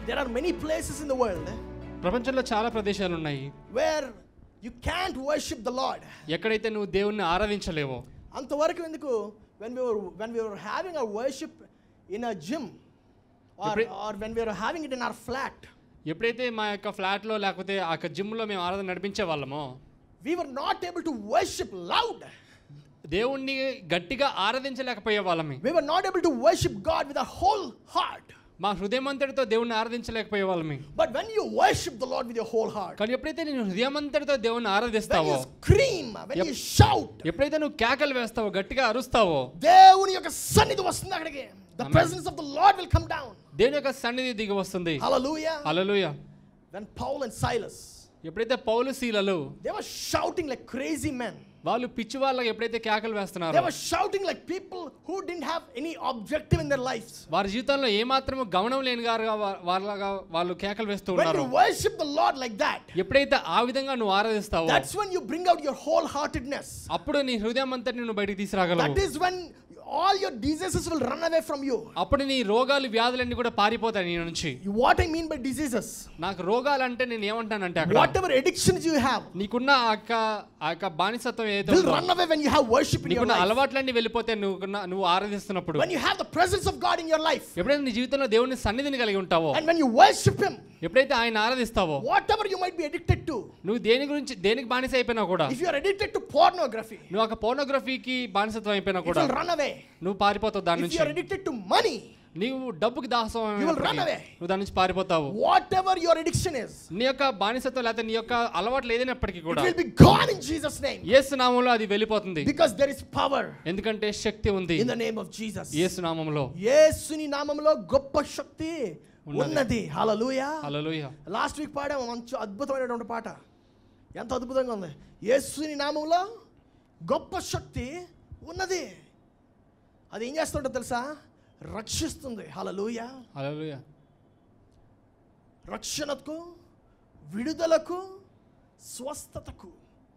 There are many places in the world ప్రపంచంలో చాలా ప్రదేశాలు ఉన్నాయి where you can't worship the Lord. ఎక్కడైతే నువ్వు దేవుణ్ణి ఆరాధించలేవో. అంతవరకు ఎందుకు when we were having our worship in a gym or when we were having it in our flat, ఎప్పుడైతే మా యొక్క ఫ్లాట్ లో లేకపోతే ఆ యొక్క జిమ్ లో మేము ఆరాధన నడిపించే వాళ్ళమో, we were not able to worship loud. దేవుణ్ణి గట్టిగా ఆరాధించలేకపోయే వాళ్ళమే. We were not able to worship God with our whole heart. మా హృదయమంతటితో దేవుణ్ణి ఆరాధించలేకపోయే వాళ్ళమే. But when you worship the Lord with your whole heart, కానీ ఎప్పుడైతే నేను హృదయమంతటితో దేవుణ్ణి ఆరాధిస్తావో, when you scream, when you shout, ఎప్పుడైతే నువ్వు కేకలు వేస్తావో, గట్టిగా అరుస్తావో, దేవుని యొక్క సన్నిధి వస్తుంది అక్కడికి. The presence of the Lord will come down. దేవుని యొక్క సన్నిధి దిగి వస్తుంది. Hallelujah. Hallelujah. When Paul and Silas, ఎప్పుడైతే పౌలు శీలలు, they were shouting like crazy men. వాళ్ళు పిచ్చి వాళ్ళకి ఎప్పుడైతే కేకలు వేస్తున్నారో, they were shouting like people who didn't have any objective in their lives. వారి జీవితంలో ఏ మాత్రము గమనం లేని గారుగా వాళ్ళగా వాళ్ళు కేకలు వేస్తూ ఉన్నారు. When you worship the Lord like that, ఎప్పుడైతే ఆ విధంగా నువ్వు ఆరాధిస్తావో, that's when you bring out your wholeheartedness. అప్పుడు నీ హృదయం అంతటిని నువ్వు బయటికి తీసుకురాగలవు. That is when all your diseases will run away from you. అప్పుడు నీ రోగాలు వ్యాధులన్నీ కూడా పారిపోతాయి నీ నుంచి. What I mean by diseases, నాకు రోగాలు అంటే నేను ఏమంటానంటే, అక్కడ whatever addictions you have, నీకున్న ఆ యొక్క బానిసత్వం ఏదైతే will run away when you have worship in your నీకున్న life. అలవాట్లన్నీ వెళ్ళిపోతే నువ్వు ఆరాధిస్తున్నప్పుడు, When you have the presence of God in your life, ఎప్పుడైతే నీ జీవితంలో దేవుని సన్నిధిని కలిగి ఉంటావో, and when you worship Him, ఎప్పుడైతే ఆయన ఆరాధిస్తావో, whatever you might be addicted to, నువ్వు దేనికి బానిస అయిపోయినా కూడా, if you are addicted to pornography, నువ్వు ఒక పోర్నోగ్రఫీకి బానిసత్వం అయిపోయినా it కూడా will run away. నువ్వు పారిపోతావు దాని If నుంచి. you are addicted to money, నీవు డబ్బుకి దాసం you will run away. నువ్వు దాని నుంచి పారిపోతావు. Whatever your addiction is, నీ యొక్క బానిసత్వం లేకపోతే నీ యొక్క అలవాట్లు ఏదైనప్పటికీ it కూడా will be gone in Jesus' name. యేసు నామములో అది వెళ్ళిపోతుంది. Because there is power ఎందుకంటే శక్తి ఉంది in the name of Jesus. యేసు నామములో. యేసుని నామములో గొప్ప శక్తి ఉన్నది. హల్లెలూయా. హల్లెలూయా. లాస్ట్ వీక్ పాడాము మంచి అద్భుతమైనటువంటి పాట. ఎంత అద్భుతంగా ఉంది. యేసుని నామములో గొప్ప శక్తి ఉన్నది. అది ఏం చేస్తుందో తెలుసా? రక్షిస్తుంది. హల్లెలూయా. హల్లెలూయా. రక్షణకు, విడుదలకు, స్వస్థతకు.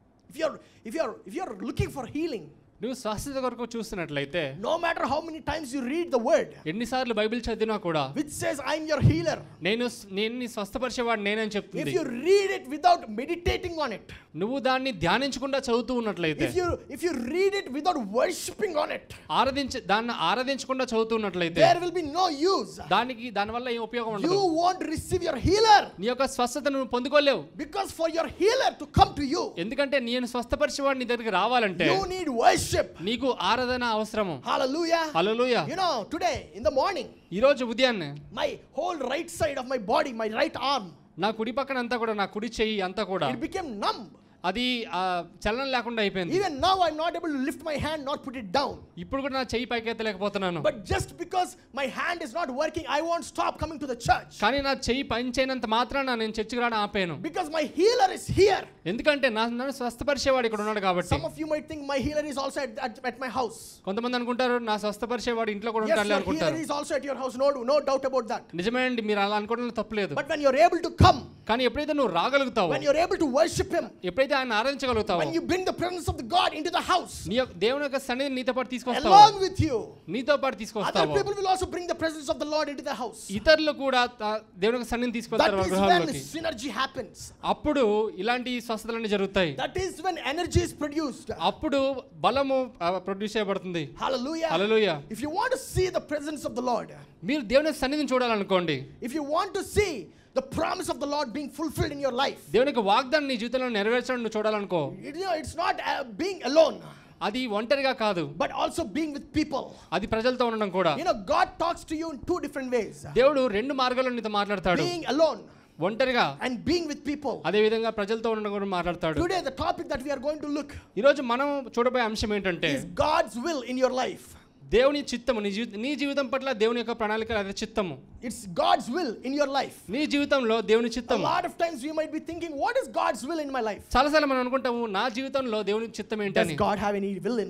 If you are looking for healing, నువ్వు స్వస్థత కొరకు చూస్తున్నట్లయితే, no matter how many times you read the word, ఎన్నిసార్లు బైబిల్ చదివినా కూడా, which says I am your healer, నేను నీ స్వస్థపరిచేవాడు నేనని చెప్తుంది. if you read it without meditating on it, నువ్వు దాన్ని ధ్యానించకుండా చదువుతూ ఉన్నట్లయితే, if you read it without worshiping on it, దాన్ని ఆరాధించకుండా చదువుతున్నట్లయితే, there will be no use. దానివల్ల ఏం ఉపయోగం ఉండదు. You won't receive your healer. నీ యొక్క స్వస్థత నువ్వు పొందుకోలేవు. Because for your healer to come to you, ఎందుకంటే నేను స్వస్థపరిచేవాడు నీ దగ్గరికి రావాలంటే you need worship. నీకు ఆరాధన అవసరము. Hallelujah. Hallelujah. You know, today in the morning, ఈ రోజు ఉదయాన్నే my whole right side of my body, my right arm, నా కుడి పక్కన అంతా కూడా, నా కుడి చెయ్యి అంతా కూడా it became numb. అది చలనం లేకుండా అయిపోయింది. Even now I'm not able to lift my hand, not put it down. ఇప్పుడు కూడా నా చెయ్యి పైకెత్తలేకపోతున్నాను. But just because my hand is not working, I won't stop coming to the church. కానీ నా చెయ్యి పని చేయనంత మాత్రాన నేను చర్చికి రావడం ఆపాను. Because my healer is here. ఎందుకంటే నన్ను స్వస్థపరిచేవాడు ఇక్కడ ఉన్నాడు కాబట్టి. Some of you might think my healer is also at my house. కొంతమంది అనుకుంటారు నా స్వస్థపరిచేవాడు ఇంట్లో కూడా ఉంటాడు అనుకుంటారు. Yes, your healer is also at your house. No doubt about that. నిజమే అండి, మీరు అలా అనుకోవడంలో తప్పులేదు. But when you're able to come, కానీ ఎప్పుడైతే నువ్వు రాగలుగుతావో, when you're able to worship Him, ఎప్పుడైతే ఆయన ఆరాధించగలుగుతావో, when you bring the presence of the God into the house, దేవుని యొక్క సన్నిధిని నీతో పాటు తీసుకొస్తావు, along with you, నీతో పాటు other తీసుకొస్తావు, people will also bring the presence of the Lord into the house. ఇతరులు కూడా దేవుని యొక్క సన్నిధిని తీసుకొస్తారు That is గృహాల్లోకి. when synergy happens. అప్పుడు ఇలాంటి స్వస్థతలన్నీ జరుగుతాయి. That is when energy is produced. అప్పుడు బలము ప్రొడ్యూస్ చేయబడుతుంది. Hallelujah. Hallelujah. If you want to see the presence of the Lord, మీరు దేవుని సన్నిధిని చూడాలనుకోండి, if you want to see the promise of the Lord being fulfilled in your life, దేవుని యొక్క వాగ్దానం నీ జీవితంలో నెరవేర్చడం నువ్వు చూడాలనుకో, it's not being alone, అది ఒంటరిగా కాదు, but also being with people. అది ప్రజలతో ఉండడం కూడా. God talks to you in two different ways. దేవుడు రెండు మార్గాల్లో నీతో మాట్లాడతాడు. Being alone ఒంటరిగా and being with people. అదే విధంగా ప్రజలతో ఉండడం కూడా మాట్లాడతాడు. Today the topic that we are going to look, ఈ రోజు మనం చూడబోయే అంశం ఏంటంటే, is God's will in your life. దేవుని చిత్తము, నీ జీవితం పట్ల దేవుని యొక్క ప్రణాళిక అదే చిత్తము. It's God's will in your life. నీ జీవితంలో దేవుని A చిత్తము. lot of times we might be thinking, what is God's will in my life? చాలాసార్లు మనం అనుకుంటాము నా జీవితంలో దేవుని చిత్తం ఏంటని. Does God have any will in my life?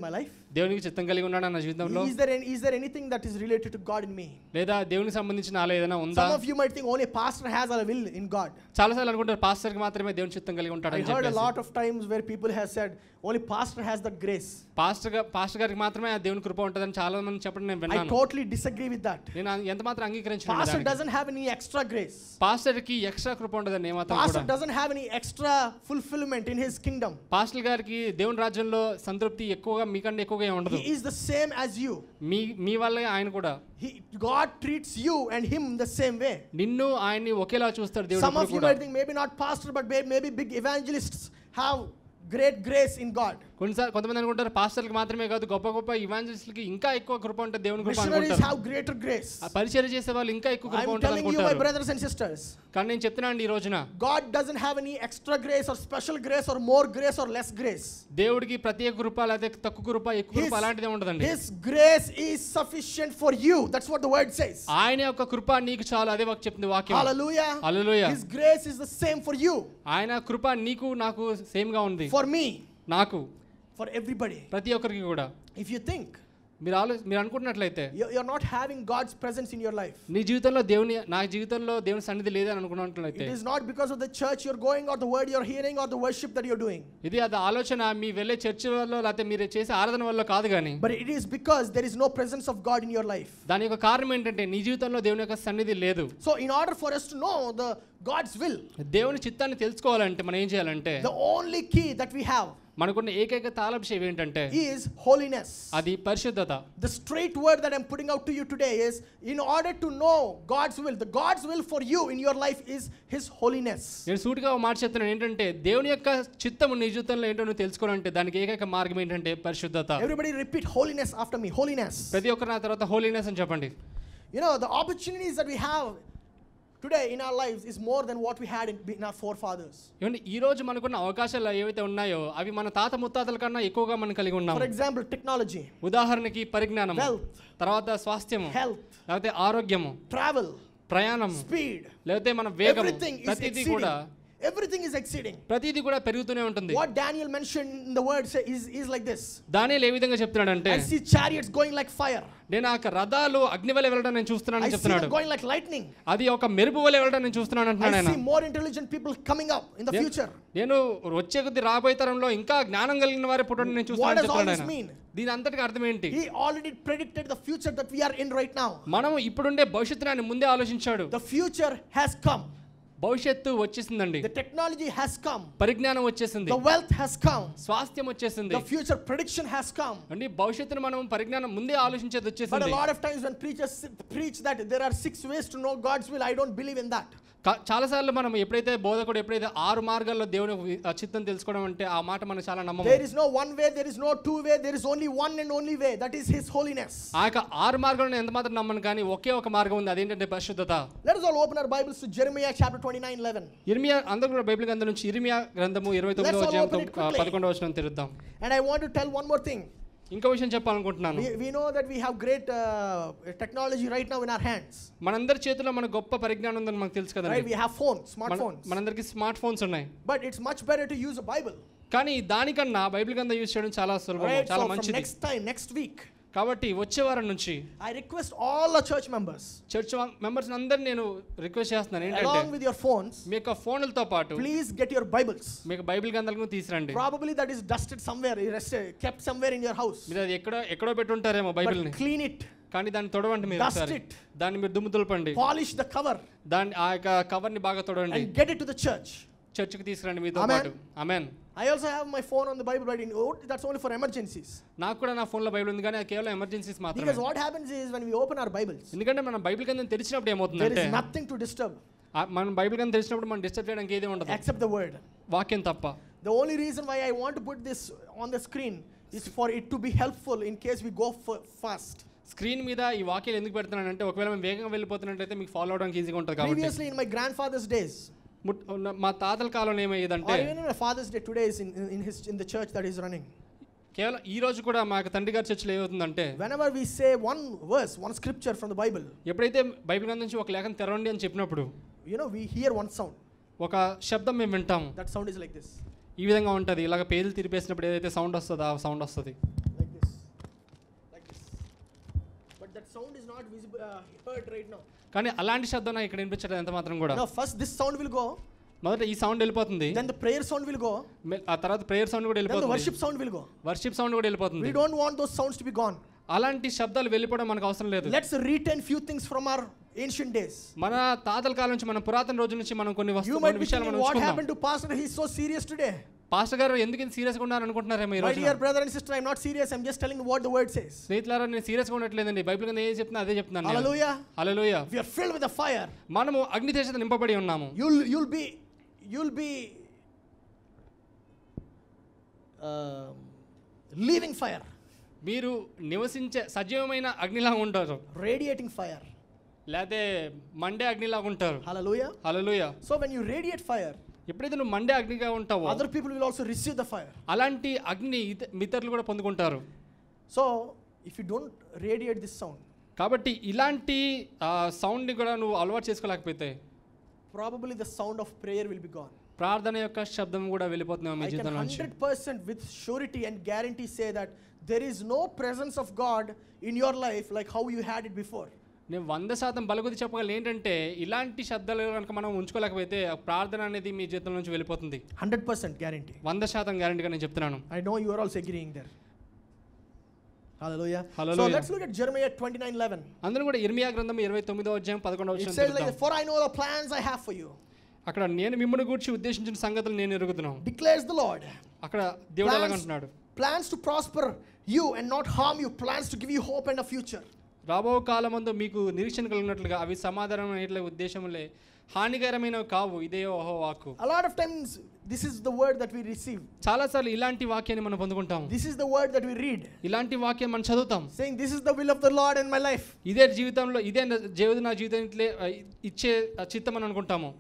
దేవునికి చిత్తం కలిగి ఉన్నాడా నా జీవితంలో? Is there anything that is related to God in me? లేదా దేవునికి సంబంధించిన నాలో ఏదైనా ఉందా? Some of you might think only pastor has a will in God. చాలా సార్లు అనుకుంటారు పాస్టర్ కి మాత్రమే దేవుని చిత్తం కలిగి ఉంటాడు I అని heard a చెప్పేసి. lot of times where people have said only pastor has the grace. Pastor గారికి మాత్రమే ఆ దేవుని కృప ఉంటుందని చాలా మంది చెప్పడం నేను I విన్నాను. totally disagree with that. నేను ఎంత మాత్రం అంగీకరించను Pastor దానికి. doesn't have any extra grace. Pastor కి ఎక్స్ట్రా కృప ఉండదని ఏమాత్రం Pastor కూడా. doesn't have any extra fulfillment in his kingdom. Pastor గారికి దేవుని రాజ్యంలో సంతృప్తి ఎక్కువగా మీకంటే ఎక్కువగా ఏం ఉండదు. He is the same as you. మీ వల్లే ఆయన కూడా. God treats you and him the same way. నిన్ను ఆయన్ని ఒకేలా చూస్తాడు దేవుడు Some of ఎప్పుడూ you కూడా. might think maybe not pastor but maybe big evangelists have great grace in God. కొంతమంది అనుకుంటారు పాస్టర్లకు మాత్రమే కాదు గొప్ప గొప్ప ఇవాంజలిస్టులకి ఇంకా ఎక్కువ కృప ఉంటుంది దేవుని కృప Missionaries అనుకుంటారు. have greater grace. ఆ పరిచర్య చేసే వాళ్ళు ఇంకా ఎక్కువ కృప I'm ఉంటుంది telling you my అనుకుంటారు. brothers and sisters, కానీ నేను చెప్తున్నాను ఈ రోజున God doesn't have any extra grace or special grace or more grace or less grace. దేవుడికి ప్రత్యేక కృప లేదా తక్కువ కృప ఎక్కువ కృప అలాంటిదే ఉండదండి. His grace is sufficient for you. That's what the word says. ఆయన యొక్క కృప నీకు చాలు, అదే చెప్తుంది వాక్యం. Hallelujah. Hallelujah. His grace is the same for you. ఆయన కృప నీకు నాకు సేమ్ గా ఉంది. For me. నాకు. For everybody. ప్రతి ఒక్కరికి కూడా. If you think మీరు అనుకుంటున్నట్లయితే you're not having God's presence in your life, నా జీవితంలో దేవుని సన్నిధి లేదని అనుకున్నట్లయితే, it is not because of the church you're going or the word you're hearing or the worship that you're doing. ఇది అది ఆలోచన మీ వెళ్ళే చర్చ్ వల్ల లేకపోతే మీరు చేసే ఆరాధన వల్ల కాదు కానీ, but it is because there is no presence of God in your life. దాని యొక్క కారణం ఏంటంటే నీ జీవితంలో దేవుని యొక్క సన్నిధి లేదు. So in order for us to know the God's will, దేవుని చిత్తాన్ని తెలుసుకోవాలంటే మనం ఏం చేయాలంటే, the only key that we have మనకున్న ఏకైక తాళంశం ఏంటంటే is holiness. అది పరిశుద్ధత. The straight word that I'm putting out to you today is, in order to know God's will, the God's will for you in your life is his holiness. నేను సూటిగా ఒక మాట చెప్తున్నాను ఏంటంటే, దేవుని యొక్క చిత్తము నీ జీవితంలో ఏంటో నువ్వు తెలుసుకోవాలంటే దానికి ఏకైక మార్గం ఏంటంటే పరిశుద్ధత. Everybody repeat holiness after me. Holiness. ప్రతి ఒక్కరు నా తర్వాత హోలీనెస్ అని చెప్పండి. You know, the opportunities that we have today in our lives is more than what we had in our forefathers. ఏమండి ఈ రోజు మనకున్న అవకాశాలు ఏవైతే ఉన్నాయో అవి మన తాత ముత్తాతల కన్నా ఎక్కువగా మనం కలిగి ఉన్నాం. For example, technology, ఉదాహరణకి పరిజ్ఞానం, wealth, తర్వాత స్వాస్థ్యము, health, లేకపోతే ఆరోగ్యము, travel, ప్రయాణం, speed, లేకపోతే మన వేగం, everything is ప్రతిదీ exceeding. కూడా Everything is exceeding. ప్రతిదీ కూడా పెరుగుతూనే ఉంటుంది. What Daniel mentioned in the word is like this. దానియేలు ఏ విధంగా చెప్తున్నాడంటే, I see chariots going like fire. నేను ఆ రథాలు అగ్ని వలె వెళ్ళడం నేను చూస్తున్నానని I see చెప్తున్నాడు. them going like lightning. అది ఒక మెరుపు వలె వెళ్ళడం నేను చూస్తున్నాను అంటున్నాడు I ఆయన. see more intelligent people coming up in the future. నేను వచ్చే కొద్ది రాబోయే తరంలో ఇంకా జ్ఞానం కలిగిన వారే పుట్టడం నేను చూస్తున్నాను చెప్తున్నాడు ఆయన. mean? దీని అంతటికి అర్థం ఏంటి? He already predicted the future that we are in right now. మనం ఇప్పుడుండే భవిష్యత్తుని ఆయన ముందే ఆలోచించాడు. The future has come. భవిష్యత్తు వచ్చేసిందండి. The technology has come. పరిజ్ఞానం వచ్చేసింది. The wealth has come. స్వాస్థ్యం వచ్చేసింది. The future prediction has come. అంటే భవిష్యత్తును మనం పరిజ్ఞానం ముందే ఆలోచించేది But a వచ్చేసింది. lot of times when preachers preach that there are 6 ways to know God's will, I don't believe in that. చాలాసార్లు మనం ఎప్పుడైతే బోధకుడు ఎప్పుడైతే 6 మార్గాల్లో దేవుని చిత్తం తెలుసుకోవడం అంటే ఆ మాట మనం చాలా నమ్మము. There is no one way, there is no two way, there is only one and only way, that is his holiness. ఆ యొక్క 6 మార్గాలను ఎంత మాత్రం నమ్మను కానీ ఒకే ఒక మార్గం ఉంది, అదేంటంటే పరిశుద్ధత. Let us all open our Bibles to Jeremiah chapter 29:11. ఇర్మియా అందరూ కూడా బైబిల్ గ్రంథం నుంచి ఇర్మియా గ్రంథము 29వ అధ్యాయం 11వ వచనం తెరుద్దాం. And I want to tell one more thing. ఇంకో విషయం చెప్పాలనుకుంటున్నాను. We know that we have great technology right now in our hands. మనందరి చేతిలో మన గొప్ప పరిజ్ఞానం ఉందని మనకు తెలుసు కదండి. Right, we have phones, smartphones. మనందరికి స్మార్ట్ ఫోన్స్ ఉన్నాయి. But it's much better to use a Bible. కానీ దానికన్నా బైబిల్ గ్రంథం యూజ్ చేయడం చాలా సులభం, Right, చాలా so from మంచిది. next week, కాబట్టి వచ్చే వారం నుంచి I request all the church members, church members అందరిని నేను రిక్వెస్ట్ చేస్తున్నాను ఏంటంటే, along with your phones, మీ యొక్క ఫోన్లతో పాటు please get your Bibles. మీకు బైబిల్ గ్రంథాలను తీసుకురండి. Probably that is dusted somewhere, kept somewhere in your house. మీరు అది ఎక్కడో పెట్టుంటారేమో బైబిల్ని. But clean it. కానీ దాన్ని తొడవండి మీరు Dust ఒకసారి. it. దాన్ని మీరు దుమ్ము దులపండి. Polish the cover. దాన్ని ఆ యొక్క కవర్ ని బాగా తొడవండి. And get it to the church. చర్చికి తీసుకురండి మీతో Amen. పాటు. ఆమేన్. I also have my phone on the Bible writing. That's only for emergencies. నాకు కూడా నా ఫోన్లో బైబిల్ ఉంది కానీ అది కేవలం ఎమర్జెన్సీస్ మాత్రమే. Because what happens is when we open our Bibles, ఎందుకంటే మనం బైబిల్ గ్రంథం తెరిచినప్పుడు there ఏమవుతుందంటే, is nothing to disturb మనం బైబిల్ గ్రంథం తెరిచినప్పుడు మనం డిస్టర్బ్ చేయడానికి ఏది ఉండదు except the word. వాక్యం తప్ప. The only reason why I want to put this on the screen is for it to be helpful in case we go fast. Screen మీద ఈ వాక్యాలు ఎందుకు పెడుతున్నానంటే, ఒకవేళ మేము వేగంగా వెళ్ళిపోతున్నట్లయితే మీకు ఫాలో అవడానికి ఈజీగా ఉంటుంది కాబట్టి. Previously in my grandfather's days, మా తాతల కాలంలో ఏమయ్యేదంటే, or even in my father's day today is in the church that is running. కేవలం ఈ రోజు కూడా మా తండ్రి గారి చర్చిలో ఏమవుతుందంటే, Whenever we say one verse, one scripture from the Bible, ఎప్పుడైతే బైబిల్ గ్రంథం నుంచి ఒక లేఖను తెరవండి అని చెప్పినప్పుడు, we hear one sound. ఒక శబ్దం మేము వింటాము. That sound is like this. ఈ విధంగా ఉంటుంది. ఇలాగ పేర్లు తిరిపేసినప్పుడు ఏదైతే సౌండ్ వస్తుందో ఆ సౌండ్ వస్తుంది. Like this. sound is not visible, heard right now. కానీ అలాంటి శబ్దం నాకు ఇక్కడ వినిపించలేదు ఎంత మాత్రం కూడా. Now first this sound will go. మొదట ఈ సౌండ్ వెళ్ళిపోతుంది. Then the prayer sound will go. ఆ తర్వాత ప్రేయర్ సౌండ్ కూడా Then the వెళ్ళిపోతుంది. worship sound will go. Worship sound కూడా వెళ్ళిపోతుంది. We don't want those sounds to be gone. అలాంటి శబ్దాలు వెళ్ళిపోవడం మనకు అవసరం లేదు. Let's retain few things from our ancient days. మన తాతల కాలం నుంచి, మన పురాతన రోజుల నుంచి మనం కొన్ని You might be విషయాలు thinking, మనం what ఉంచుకుందాం. happened to pastor? He's so serious today. Pastor గారు ఎందుకు ఇంత సీరియస్గా ఉన్నారు అనుకుంటున్నారేమో ఈ My రోజు. dear brother and sister, I'm not serious. I'm just telling you what the word says. స్నేహితులారా, నేను సీరియస్గా ఉండట్లేదండి. బైబిల్ కింద ఏం చెప్తున్నా అదే చెప్తున్నాను నేను. Hallelujah. Hallelujah. We are filled with the fire. మనము అగ్ని చేత నింపబడి ఉన్నాము. You'll be living fire. మీరు నివసించే సజీవమైన అగ్నిలా ఉంటారు. Radiating fire. లేకపోతే మండే అగ్నిలాగా ఉంటారు. Hallelujah. Hallelujah. So when you radiate fire, ఎప్పుడైతే నువ్వు మండే అగ్నిగా ఉంటావో, other people will also receive the fire. అలాంటి అగ్ని మిత్రులు కూడా పొందుకుంటారు. So if you don't radiate this sound, కాబట్టి ఇలాంటి సౌండ్ని కూడా నువ్వు అలవాటు చేసుకోలేకపోతే probably the sound of prayer will be gone. ప్రార్థన యొక్క శబ్దం కూడా వెళ్ళిపోతున్నావు మీ I can జీవితంలో నుంచి. 100% with surety and guarantee say that there is no presence of God in your life like how you had it before. నేను 100% బలగుది చెప్పగలను ఏంటంటే, ఇలాంటి శబ్దాలు కనుక మనం ఉంచుకోలేకపోతే ప్రార్థన అనేది మీ జీవితం నుంచి వెళ్ళిపోతుంది. 100% guarantee. 100% గ్యారెంటీగా నేను చెప్తున్నాను. I know you are also agreeing there. Hallelujah. Hallelujah. So let's look at Jeremiah 29:11. అందరూ కూడా ఇర్మియా గ్రంథం 29వ అధ్యాయం 11వ It వచనం says like, చదువుదాం. for I know the plans I have for you, అక్కడ నేను మిమ్మల్ని గూర్చి ఉద్దేశించిన సంగతులు నేను ఎరుగుతున్నాను. declares the Lord. అక్కడ దేవుడు అలాగ అంటున్నాడు. Plans to prosper you and not harm you, plans to give you hope and a future. రాబో కాలమందు మీకు నిరీక్షణ కలిగినట్లుగా అవి సమాధానమైన ఉద్దేశములే, హానికరమైనవి కావు, ఇదే యెహోవా వాక్కు. A lot of times this is the word that we receive. చాలాసార్లు ఇలాంటి వాక్యాన్ని మనం పొందుకుంటాం. This is the word that we read. ఇలాంటి వాక్యం మనం చదువుతాం. Saying this is the will of the Lord in my life. ఇదే జీవితంలో, ఇదే దేవుడు నా జీవితంలో ఇచ్చే చిత్తం అని అనుకుంటాము.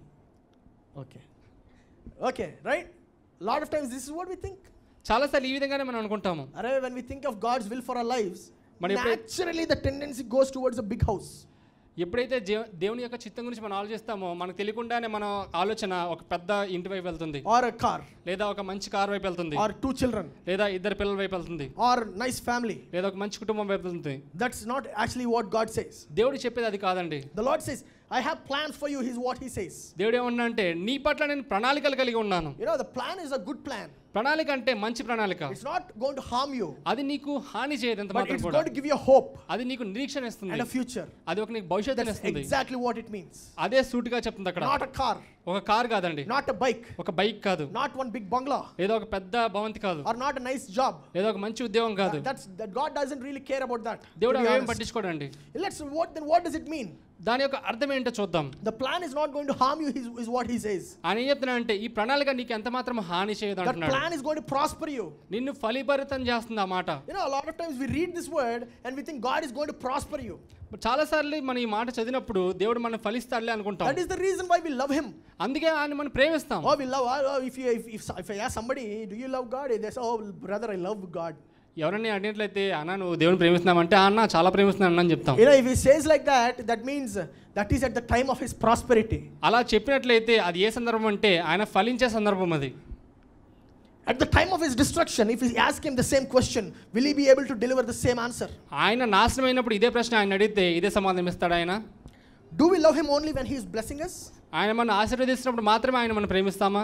Okay, right? A lot of times this is what we think. చాలాసార్లు ఈ విధంగానే మనం అనుకుంటాము. When we think of God's will for our lives, మరి naturally the tendency goes towards a big house. ఎప్పుడైతే దేవుని యొక్క చిత్తం గురించి మనం ఆలోచిస్తామో, మనకు తెలియకుండానే మన ఆలోచన ఒక పెద్ద ఇంటి వైపు వెళ్తుంది, or a car, లేదా ఒక మంచి కార్ వైపు వెళ్తుంది, or 2 children, లేదా 2 పిల్లల వైపు వెళ్తుంది, or nice family. లేదా ఒక మంచి కుటుంబం వైపు వెళ్తుంది. That's not actually what God says. దేవుడు చెప్పేది అది కాదండి. The Lord says, I have plans for you. Is what he says. దేవుడు ఏమన్నా అంటే, నీ పట్ల నేను ప్రణాళికలు కలిగి ఉన్నాను. The plan is a good plan. ప్రణాళిక అంటే మంచి ప్రణాళిక. It's not going to harm you. అది నీకు హాని చేయదు ఎంత but మాత్రం it's కూడా. going to give you a hope. అది నీకు నిరీక్షణ ఇస్తుంది and a future. అది ఒక నీకు భవిష్యత్తుని ఇస్తుంది. That's exactly what it means. అదే సూటిగా చెప్తుంది అక్కడ. Not a car. ఒక కార్ కాదండి. not a bike. ఒక బైక్ కాదు. not one big bungalow. ఏదో ఒక పెద్ద భవంతి కాదు. or not a nice job. ఏదో ఒక మంచి ఉద్యోగం కాదు. that God doesn't really care about that. దేవుడు ఏం పట్టించుకోడండి. what does it mean? దాని యొక్క అర్థం ఏంటో చూద్దాం. The plan is not going to harm you is what he says. అని చెప్తున్నానంటే ఈ ప్రణాళిక నీకు ఎంత మాత్రం హాని చేయదు అంటున్నాడు. That plan is going to prosper you. నిన్ను ఫలీభరితం చేస్తుంది ఆ మాట. a lot of times we read this word and we think God is going to prosper you. చాలా సార్లు మనం ఈ మాట చదివినప్పుడు దేవుడు మనం ఫలిస్తాడులే అనుకుంటాం. That is the reason why we love him. అందుకే ఆయన మనం ప్రేమిస్తాం. we love if I ask somebody, do you love God? They say, oh brother, I love God. ఎవరన్నా అడిగినట్లయితే, అన్న నువ్వు దేవుని ప్రేమిస్తున్నామంటే, అన్న చాలా ప్రేమిస్తున్నాను అని చెప్తాం. if he says like that, that means that is at the time of his prosperity. అలా చెప్పినట్లయితే అది ఏ సందర్భం అంటే ఆయన ఫలించే సందర్భం అది. At the time of his destruction, if we ask him the same question, will he be able to deliver the same answer? ఆయన నాశనం అయినప్పుడు ఇదే ప్రశ్న ఆయన అడిగితే ఇదే సమాధానం ఇస్తాడు ఆయన. Do we love him only when he is blessing us? ఆయన మనం ఆశీర్వదిస్తున్నప్పుడు మాత్రమే ఆయన మనం ప్రేమిస్తామా?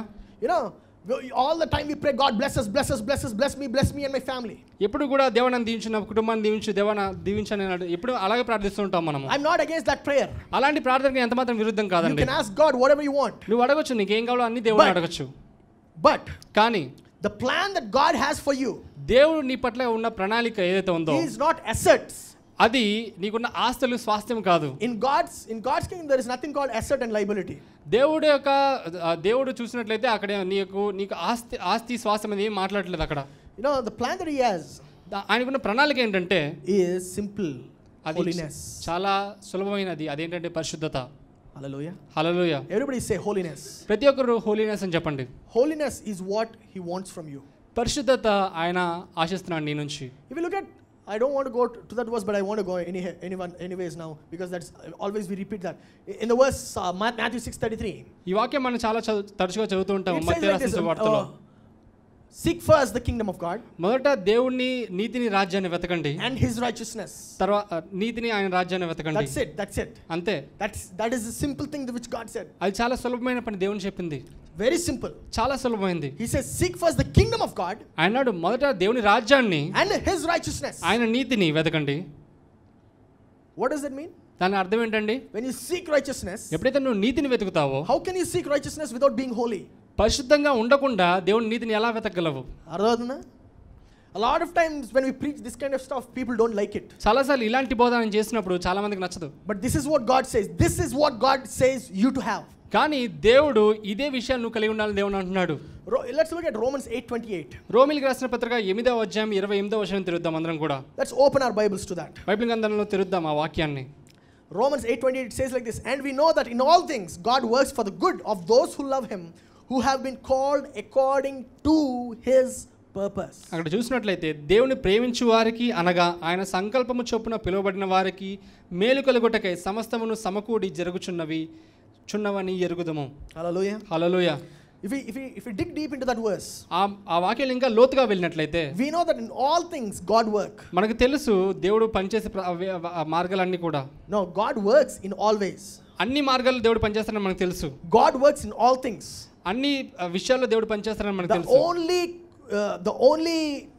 all the time we pray, God bless us, bless us, bless us, bless me and my family. ఎప్పుడు కూడా దేవనాన్ని దీవించు, నా కుటుంబాన్ని దీవించు, దేవన దీవించని అన్నాడు. ఎప్పుడు అలాగే ప్రార్థిస్తుంటాం మనము. I'm not against that prayer. అలాంటి ప్రార్థనకి ఎంత మాత్రం విరుద్ధం కాదండి. You can ask God whatever you want. నువ్వు అడగొచ్చు, నీకేం కావాలో అన్ని దేవుని అడగొచ్చు. But కానీ the plan that God has for you, దేవుడు నీ పట్ల ఉన్న ప్రణాళిక ఏదైతే ఉందో, is not assets. అది నీకున్న ఆస్తులు స్వాస్థ్యం కాదు. In God's kingdom there is nothing called asset and liability. దేవుడు చూసినట్లయితే అక్కడ నీకు ఆస్తి స్వాస్థ్యం అనేది మాట్లాడలేదు అక్కడ. The plan that he has, ఆయనకున్న ప్రణాళిక ఏంటంటే is simple. Holiness. చాలా సులభమైనది. అదేంటంటే పరిశుద్ధత. Hallelujah. Hallelujah. Everybody say holiness. ప్రతి ఒక్కరు హోలీనెస్ అని చెప్పండి. Holiness is what he wants from you. పరిశుద్ధత ఆయన ఆశిస్తున్నాడు నీ నుంచి. If you look at, I don't want to go to that verse, but I want to go anyways now, because that's always we repeat that. In the verse Matthew 6:33. ఈ వాక్యం మనం చాలా తరచుగా చదువుతూ ఉంటాం. మత్తయి రాసిన సువార్తలో Seek first the kingdom of God మొదట దేవుణ్ణి నీతిని రాజ్యాన్ని వెతకండి, and his righteousness. తర్వాత నీతిని ఆయన రాజ్యాన్ని వెతకండి. That's it. That's it. అంతే. That is the simple thing which God said. అది చాలా సులభమైన పని దేవుని చెప్పింది. Very simple. చాలా సులభమైంది. He says, seek first the kingdom of God అన్నాడు మొదట దేవుని రాజ్యాన్ని and his righteousness. ఆయన నీతిని వెతకండి. What does that mean? దాని అర్థం ఏంటండి? When you seek righteousness, ఎప్పుడైతే నువ్వు నీతిని వెతుకుతావో, how can you seek righteousness without being holy? పరిశుద్ధంగా ఉండకుండా దేవుని నీతిని ఎలా వెతకగలవు? అర్థమవుతుందా? A lot of times when we preach this kind of stuff, people don't like it. చాలాసార్లు ఇలాంటి బోధన చేసినప్పుడు చాలా మందికి నచ్చదు. But this is what God says. This is what God says you to have. కానీ దేవుడు ఇదే విషయాన్ని నువ్వు కలిగి ఉండాలని దేవుడు అంటున్నాడు. Let's look at Romans 8:28. రోమీయులకు రాసిన పత్రిక 8వ అధ్యాయం 28వ వచనం తెరుద్దాం అందరం కూడా. Let's open our Bibles to that. Bible గ్రంథంలో తెరుద్దాం ఆ వాక్యాన్ని. Romans 8:28 says like this, and we know that in all things God works for the good of those who love him, who have been called according to his purpose. అక్కడ చూసినట్లయితే దేవుని ప్రేమించు వారికి అనగా ఆయన సంకల్పము చొప్పున పిలువబడిన వారికి మేలు కలుగుటకై సమస్తమును సమకూడి జరుగుచున్నవని ఎరుగుదము. Hallelujah. Hallelujah. If we dig deep into that verse, ఆ వాక్యాలు ఇంకా లోతుగా వెళ్ళినట్లయితే we know that in all things God work. మనకు తెలుసు దేవుడు పనిచేసే మార్గాలన్నీ కూడా. No, God works in all ways. అన్ని మార్గాలు దేవుడు పనిచేస్తారని మనకు తెలుసు. God works in all things. అన్ని విషయాల్లో దేవుడు పనిచేస్తారని మనకు తెలుసు. The only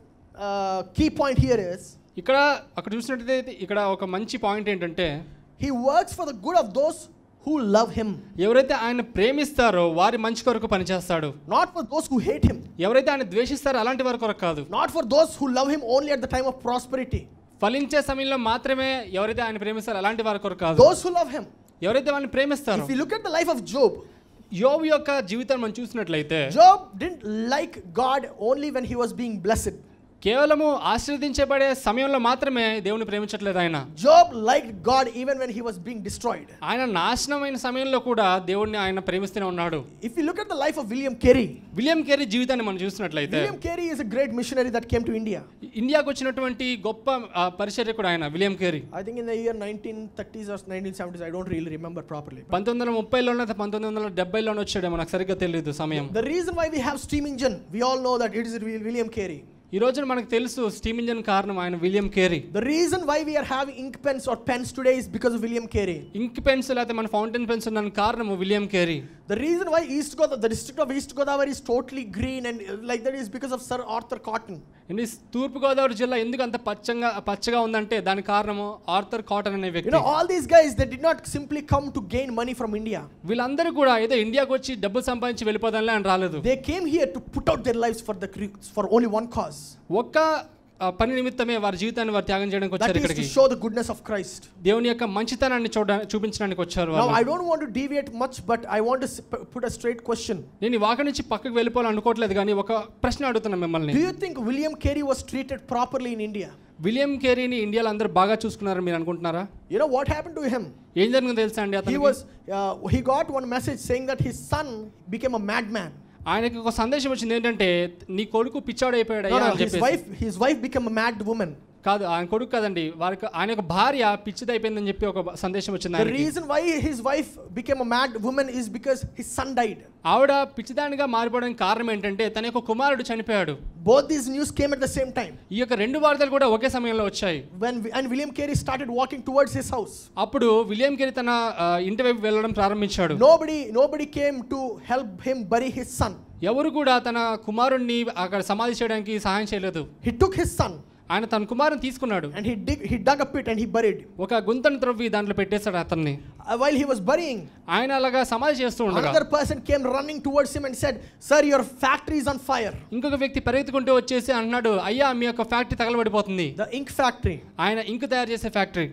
key point here is, అక్కడ చూసినట్లయితే ఇక్కడ ఒక మంచి పాయింట్ ఏంటంటే, he works for the good of those who love him. ఎవరైతే ఆయన ప్రేమిస్తారో వారి మంచి కొరకు పనిచేస్తాడు. Not for those who hate him. ఎవరైతే ఆయన ద్వేషిస్తారో అలాంటి వారి కొరకు కాదు. Not for those who love him only at the time of prosperity. ఫలించే సమయంలో మాత్రమే ఎవరైతే ఆయన ప్రేమిస్తారో అలాంటి వారి కొరకు కాదు. Those who love him. ఎవరైతే వాళ్ళని ప్రేమిస్తారో. If you look at the life of Job, యోబు యొక్క జీవితాన్ని మనం చూసినట్లయితే, Job didn't like God only when he was being blessed. కేవలము ఆశీర్వదించబడే సమయంలో మాత్రమే దేవుని ప్రేమించట్లేదు ఆయన. Job liked God even when he was being destroyed. ఆయన నాశనమైన సమయంలో కూడా దేవుడిని ఆయన ప్రేమిస్తూనే ఉన్నాడు. If you look at the life of William Carey, William Carey జీవితాన్ని మనం చూసినట్లయితే, William Carey is a great missionary that came to India. ఇండియాకు వచ్చినటువంటి గొప్ప పరిచర్యకుడు ఆయన William Carey. I think in the year 1930s or 1970s, I don't really remember properly. 1930లోనే 1970లోనే వచ్చాడేమో, నాకు సరిగ్గా తెలియదు సమయం. The reason why we have steam engine, we all know that it is William Carey. ఈ రోజున మనకు తెలుసు స్టీమ్ ఇంజిన్ కారణం ఆయన William Carey. The reason why we are having ink pens or pens today is because of William Carey. Ink pens లేకపోతే మన fountain pens ఉన్న కారణం William Carey. The reason why the district of East Godavari is totally green and like that is because of Sir Arthur Cotton. తూర్పు గోదావరి జిల్లా ఎందుకు అంత పచ్చగా ఉందంటే దానికి కారణము ఆర్థర్ కాటన్ అనే వ్యక్తి. You know, all these guys, they did not simply come to gain money from India. వీళ్ళందరూ కూడా ఏదో ఇండియాకి వచ్చి డబ్బులు సంపాదించి వెళ్ళిపోదాంలే అని రాలేదు. They came here to put out their lives for only one cause. ఒక్క పని నిమిత్తమే వారి జీవితాన్ని వారు త్యాగం చేయడానికి వచ్చారు ఇక్కడికి. That is to show the goodness of Christ. దేవుని యొక్క మంచితనాన్ని చూపించడానికి వచ్చారు. Now I don't want to deviate much, but I want to put a straight question. నేను ఈ వాక్యం నుంచి పక్కకు వెళ్ళిపోవాలని అనుకోవట్లేదు, కానీ ఒక ప్రశ్న అడుగుతున్నా మిమ్మల్ని. Do you think William Carey was treated properly in India? William కేరీని ఇండియాలో అందరూ బాగా చూసుకున్నారని మీరు అనుకుంటున్నారా? You know what happened to him? ఏం జరిగిందో తెలుసా అండి అతనికి? He got one message saying that his son became a madman. ఆయనకి ఒక సందేశం వచ్చింది ఏంటంటే, నీ కొడుకు పిచ్చాడు అయిపోయాడు అయ్యా అని చెప్పేసి. His wife became a mad woman. కాదు, ఆయన కొడుకు కాదండి, ఆయన యొక్క భార్య పిచ్చిదైపోయిందని చెప్పి ఒక సందేశం వచ్చింది. The reason why his wife became a mad woman is because his son died. ఆవిడ పిచ్చిదానిగా మారిపోవడానికి కారణం ఏంటంటే తన యొక్క కుమారుడు చనిపోయాడు. Both these news came at the same time. ఈ యొక్క రెండు వార్తలు కూడా ఒకే సమయంలో వచ్చాయి. And William Carey started walking towards his house. అప్పుడు విలియం కేరీ తన ఇంటి వైపు వెళ్ళడం ప్రారంభించాడు. Nobody came to help him bury his son. ఎవరు కూడా తన కుమారుణ్ణి అక్కడ సమాధి చేయడానికి సహాయం చేయలేదు. He took his son. ఆయన తన కుమారుని తీసుకున్నాడు. And he dug a pit and he buried. ఒక గుంతను త్రవ్వి దాంట్లో పెట్టేశాడు అతన్ని. While he was burying, ఆయన అలాగా సమాధి చేస్తూ ఉండగా another person came running towards him and said, "Sir, your factory is on fire." ఇంకొక వ్యక్తి పరిగెత్తుకుంటూ వచ్చేసి అన్నాడు, అయ్యా మీ యొక్క ఫ్యాక్టరీ తగలబడిపోతుంది. The ink factory. ఆయన ఇంక్ తయారు చేసే factory.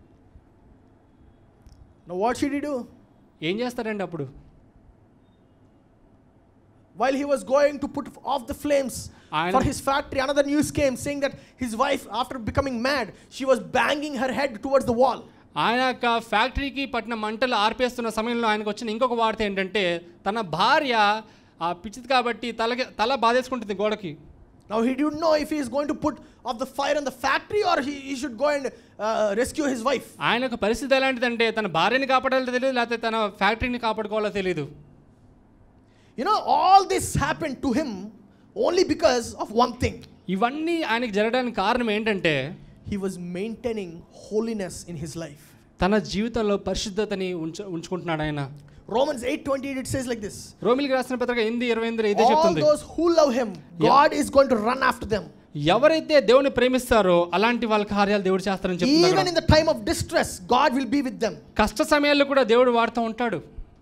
Now what should he do? ఏం చేస్తారండి అప్పుడు? While he was going to put off the flames for his factory, another news came saying that his wife, after becoming mad, she was banging her head towards the wall. ఆయన యొక్క ఫ్యాక్టరీకి పట్టిన మంటలు ఆర్పేస్తున్న సమయంలో ఆయనకు వచ్చిన ఇంకొక వార్త ఏంటంటే, తన భార్య ఆ పిచ్చిది కాబట్టి తల బాధేసుకుంటుంది గోడకి. Now he didn't know if he is going to put off the fire in the factory or he should go and rescue his wife. ఆయన యొక్క పరిస్థితి ఎలాంటిదంటే, తన భార్యని కాపాడాలో తెలియదు, లేకపోతే తన ఫ్యాక్టరీని కాపాడుకోవాలో తెలియదు. You know, all this happened to him Only because of one thing. ఇవన్నీ ఆయనకి జరగడానికి కారణం ఏంటంటే He was maintaining holiness in his life. తన జీవితంలో పరిశుద్ధతని ఉంచుకుంటున్నాడు ఆయన. Romans 8:28 it says like this. రోమిలికి రాసిన పత్రిక 8:28 ఇదే All చెప్తుంది. those who love him, God is going to run after them. ఎవరైతే దేవుని ప్రేమిస్తారో అలాంటి వాళ్ళ కార్యాలు దేవుడు చేస్తారని చెప్తున్నాడు. Even in the time of distress, God will be with them. కష్ట సమయాల్లో కూడా దేవుడు వాడుతూ ఉంటాడు.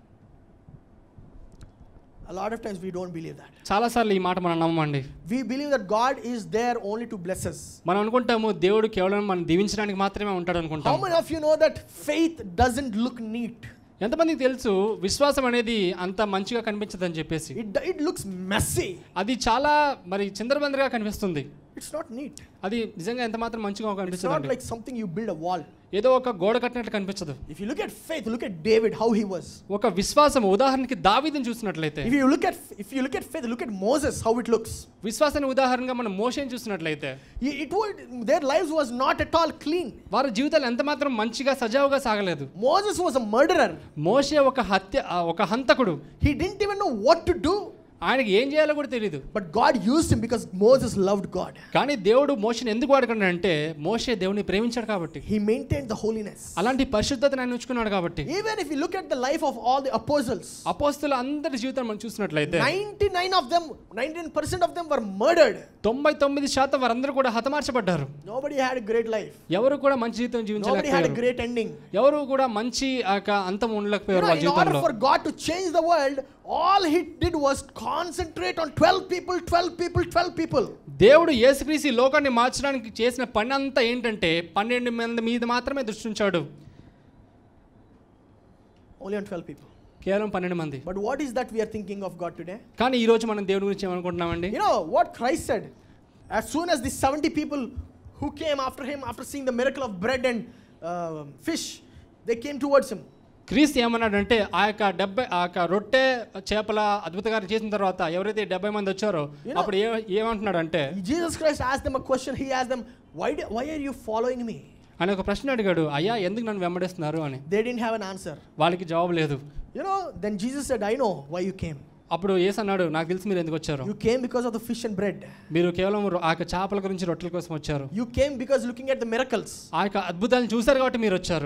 A lot of times we don't believe that. చాలా సార్లు ఈ మాట మనం నమ్మమండి. We believe that God is there only to bless us. మనం అనుకుంటాము దేవుడు కేవలం మనం దీవించడానికి మాత్రమే ఉంటాడు అనుకుంటాం. How many of you know that faith doesn't look neat? ఎంతమందికి తెలుసు విశ్వాసం అనేది అంత మంచిగా కనిపించదని చెప్పేసి? It looks messy. అది చాలా మరి చిందరబందరగా కనిపిస్తుంది. It's not neat. అది నిజంగా ఎంత మాత్రం మంచిగా It's not కనిపించదు. like something you build a wall. ఏదో ఒక గోడ కట్టినట్లు కనిపించదు. If you look at faith, look at David, how he was. ఒక విశ్వాసం ఉదాహరణకి దావీదుని చూసినట్లయితే, If you look at faith, look at Moses, how it looks. విశ్వాసాన్ని ఉదాహరణగా మనం మోషేని చూసినట్లయితే Their lives was not at all clean. వారి జీవితాలు ఎంత మాత్రం మంచిగా సజావుగా సాగలేదు. Moses was a murderer. మోషే ఒక హంతకుడు. He didn't even know what to do. ఆయనకి ఏం చేయాలో కూడా తెలియదు. But God used him because Moses loved God. కానీ దేవుడు మోషేని ఎందుకు వాడుకున్నాడంటే మోషే దేవుని ప్రేమించాడు కాబట్టి. He maintained the holiness. అలాంటి పరిశుద్ధతను ఆయన ఉంచుకున్నాడు కాబట్టి. Even if you look at the life of all the apostles, అపోస్తలుల అందరి జీవితం మనం చూసినట్లయితే 99% of them were murdered. 99% వారందరూ కూడా హతమార్చబడ్డారు. Nobody had a great life. ఎవరు కూడా మంచి జీవితం Nobody had a జీవించలేకపోయారు. great ending. ఎవరు కూడా మంచి అంతం ఉండలేకపోయారు వాళ్ళ In order జీవితంలో. for God to change the world, all he did was concentrate on 12 people. దేవుడు యేసుక్రీస్తు ఈ లోకాన్ని మార్చడానికి చేసిన పని అంతా ఏంటంటే 12 మంది మీద మాత్రమే దృష్టి ఉంచాడు. Only on 12 people. కేవలం 12 మంది. But what is that we are thinking of God today? కానీ ఈ రోజు మనం దేవుడి గురించి ఏమనుకుంటున్నామండి? You know what Christ said? As soon as the 70 people who came after him, after seeing the miracle of bread and fish, they came towards him. క్రీస్తు ఏమన్నాడంటే ఆ యొక్క రొట్టె చేపల అద్భుతకార్యం చేసిన తర్వాత ఎవరైతే 70 మంది వచ్చారో అప్పుడు ఏమంటున్నాడంటే, Jesus Christ asked them a question. He asked them, why are you following me? ఆయన ఒక ప్రశ్న అడిగాడు, అయ్యా ఎందుకు నన్ను వెంబడిస్తున్నారు అని. They didn't have an answer. వాళ్ళకి జవాబు లేదు. Then Jesus said, I know why you came. అప్పుడు యేసు అన్నాడు, నాకు తెలుసు మీరు ఎందుకు వచ్చారు. You came because of the fish and bread. మీరు కేవలం ఆ యొక్క చేపల గురించి రొట్టెల కోసం వచ్చారు. You came because looking at the miracles. ఆ యొక్క అద్భుతాలను చూశారు కాబట్టి మీరు వచ్చారు.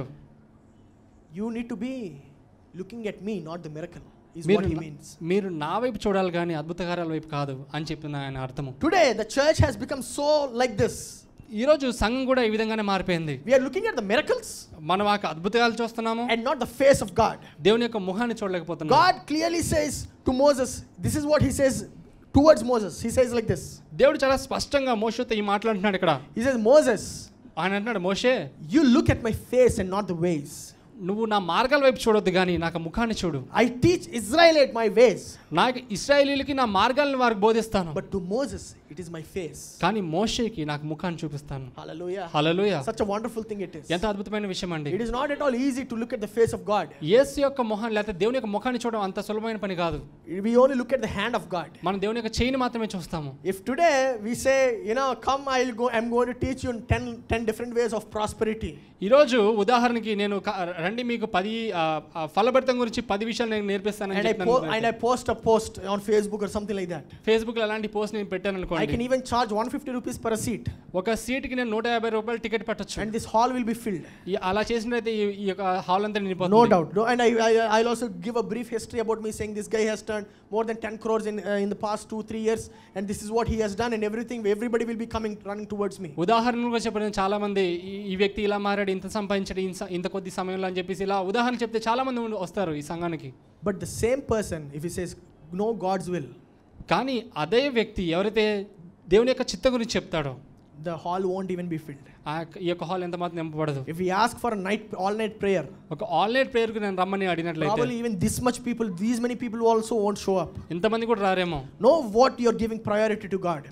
You need to be looking at me, not the miracle, is what he means. మీరు నా వైపు చూడాలి కానీ అద్భుత కార్యాల వైపు కాదు అని చెప్పిన ఆయన అర్థము. Today the church has become so like this. ఈ రోజు సంఘం కూడా ఈ విధంగానే మారిపోయింది. We are looking at the miracles మనం ఆ అద్భుతాలు చూస్తున్నాము and not the face of God. దేవుని యొక్క ముఖాన్ని చూడలేకపోతున్నాము. God clearly says to Moses, this is what he says towards Moses. He says like this. దేవుడు చాలా స్పష్టంగా మోషేతో ఈ మాటలు అంటున్నాడు ఇక్కడ. He says, Moses, ఆయన అంటున్నాడు, మోషే you look at my face and not the ways. నువ్వు నా మార్గాల వైపు చూడొద్దు కానీ నాకు ముఖాన్ని చూడు. I teach Israelite my ways. నాకు ఇశ్రాయేలీయులకి నా మార్గాలను వారికి బోధిస్తాను. But to Moses it is my face. కానీ మోషేకి నాకు ముఖాన్ని చూపిస్తాను. Hallelujah. Hallelujah. Such a wonderful thing it is. ఎంత అద్భుతమైన విషయం అండి. It is not at all easy to look at the face of God. యేసు యొక్క ముఖాన్ని లేకపోతే దేవుని యొక్క ముఖాన్ని చూడడం అంత సులభమైన పని కాదు. We only look at the hand of God. మనం దేవుని యొక్క చేయిని మాత్రమే చూస్తాము. If today we say, come, I'm going to teach you 10 different ways of prosperity. ఈ రోజు ఉదాహరణకి నేను రండి మీకు 10 ఫలభరితం గురించి 10 విషయాలు నేను నేర్పిస్తానని చెప్పాను. And I post a post on Facebook or something like that. Facebook లో అలాంటి పోస్ట్ నేను పెట్టాను అనుకోండి. I can even charge 150 rupees per seat. ఒక సీట్ కి నేను 150 రూపాయలు టికెట్ పెట్టొచ్చు. And this hall will be filled. అలా చేసినట్లయితే ఈ యొక్క హాల్ అంతా నిండిపోతుంది. No doubt. And I'll also give a brief history about me, saying this guy has turned more than 10 crores in the past 2-3 years, and this is what he has done, and everybody will be running towards me. ఉదాహరణగా చెప్పిన చాలా మంది ఈ వ్యక్తి ఇలా మారాడు, ఇంత సంపాదించాడు ఇంత కొద్ది సమయంలో అని చెప్పేసి ఇలా ఉదాహరణ చెప్తే చాలా మంది వస్తారు ఈ సంఘానికి. But the same person, if he says no God's will, కానీ అదే వ్యక్తి ఎవరైతే దేవుని యొక్క చిత్తం గురించి చెప్తాడో the hall won't even be filled. ఈ యొక్క హాల్ ఎంత మాత్రం నింపబడదు. If we ask for a all night prayer, ఒక ఆల్ నైట్ ప్రేయర్ కు నేను రమ్మని అడిగినట్లయితే probably even these many people also won't show up. ఇంతమంది కూడా రారేమో. Know what you're giving priority to God.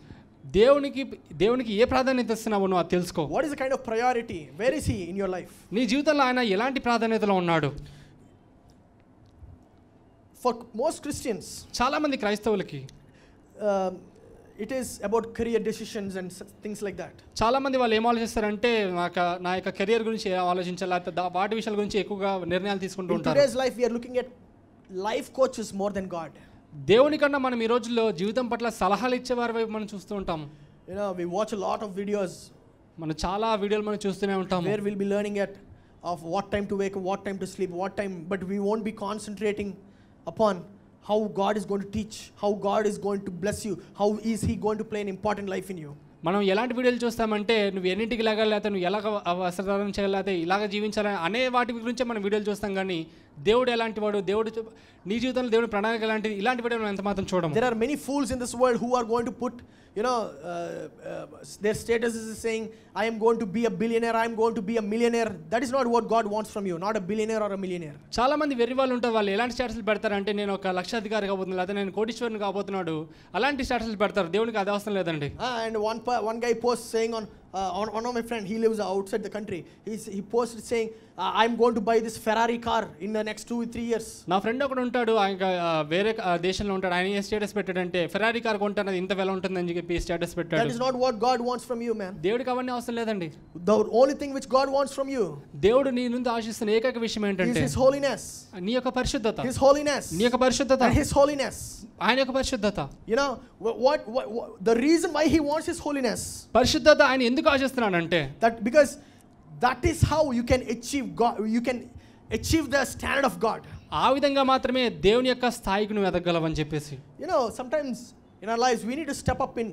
దేవునికి ఏ ప్రాధాన్యత ఇస్తున్నావో నువ్వు అది తెలుసుకో. What is the kind of priority? Where is he in your life? నీ జీవితంలో ఆయన ఎలాంటి ప్రాధాన్యతలో ఉన్నాడు? For most Christians, చాలా మంది క్రైస్తవులకి it is about career decisions and things like that. చాలా మంది వాళ్ళు ఏం ఆలోచిస్తారంటే నా యొక్క కెరీర్ గురించి ఆలోచించాలి, వాటి విషయాల గురించి ఎక్కువగా నిర్ణయాలు తీసుకుంటూ In ఉంటారు. today's life we are looking at life coaches more than God. దేవుని కన్నా మనం ఈ రోజుల్లో జీవితం పట్ల సలహాలు ఇచ్చేవారి వైపు మనం చూస్తూ ఉంటాము. You know, we watch a lot of videos మనం చాలా వీడియోలు మనం చూస్తూనే ఉంటాము. where we'll be learning of what time to wake up, what time to sleep, what time, but we won't be concentrating upon how God is going to teach, how God is going to bless you, how is He going to play an important life in you. మనం ఎలాంటి వీడియోలు చూస్తామంటే నువ్వు ఎన్నింటికి లేకపోతే నువ్వు ఎలాగ వస్త్రధారణ చేయాలి, ఇలాగ జీవించాలని అనే వాటి గురించే మనం వీడియోలు చూస్తాం. కానీ దేవుడు ఎలాంటి వాడు, దేవుడు నీ జీవితంలో దేవుడి ప్రణాళిక ఎలాంటిది, ఇలాంటి వీడియోలు మనం ఎంత మాత్రం చూడము. There are many fools in this world who are going to put, their status is saying, I am going to be a billionaire, I am going to be a millionaire. That is not what God wants from you, not a billionaire or a millionaire. చాలా మంది వెర్రి వాళ్ళు ఉంటారు. వాళ్ళు ఎలాంటి స్టేటస్లు పెడతారంటే నేను ఒక లక్షాధికారి కాబోతున్నాను, లేదా నేను కోటీశ్వరుని కాబోతున్నాడు, అలాంటి స్టేటస్లు పెడతారు. దేవునికి అది అవసరం లేదండి. And one guy posts saying one of my friend, he lives outside the country. He posted saying, I'm going to buy this Ferrari car in the next 2-3 years. నా ఫ్రెండ్ ఒకడు ఉంటాడు, ఆయన వేరే దేశంలో ఉంటాడు. ఆయన ఏ స్టేటస్ పెట్టాడంటే ఫెరారీ కార్ కొంటాను, ఇంత వెల ఉంటుందని చెప్పి స్టేటస్ పెట్టాడు. That is not what God wants from you, man. దేవుడికి అవన్నీ అవసరం లేదండి. The only thing which God wants from you, దేవుడు నీ నుండి ఆశిస్తున్న ఏకైక విషయం ఏంటంటే is His holiness. నీ యొక్క పరిశుద్ధత, His holiness, నీ యొక్క పరిశుద్ధత, and His holiness. ఆయన యొక్క పరిశుద్ధత. You know what the reason why He wants His holiness, పరిశుద్ధత ఆయన ఎందుకు ఆశిస్తున్నాడంటే that because that is how you can achieve God, you can achieve the standard of God. ఆ విధంగా మాత్రమే దేవుని యొక్క స్థాయికి నువ్వు ఎదగలవని చెప్పేసి. You know, sometimes in our lives we need to step up in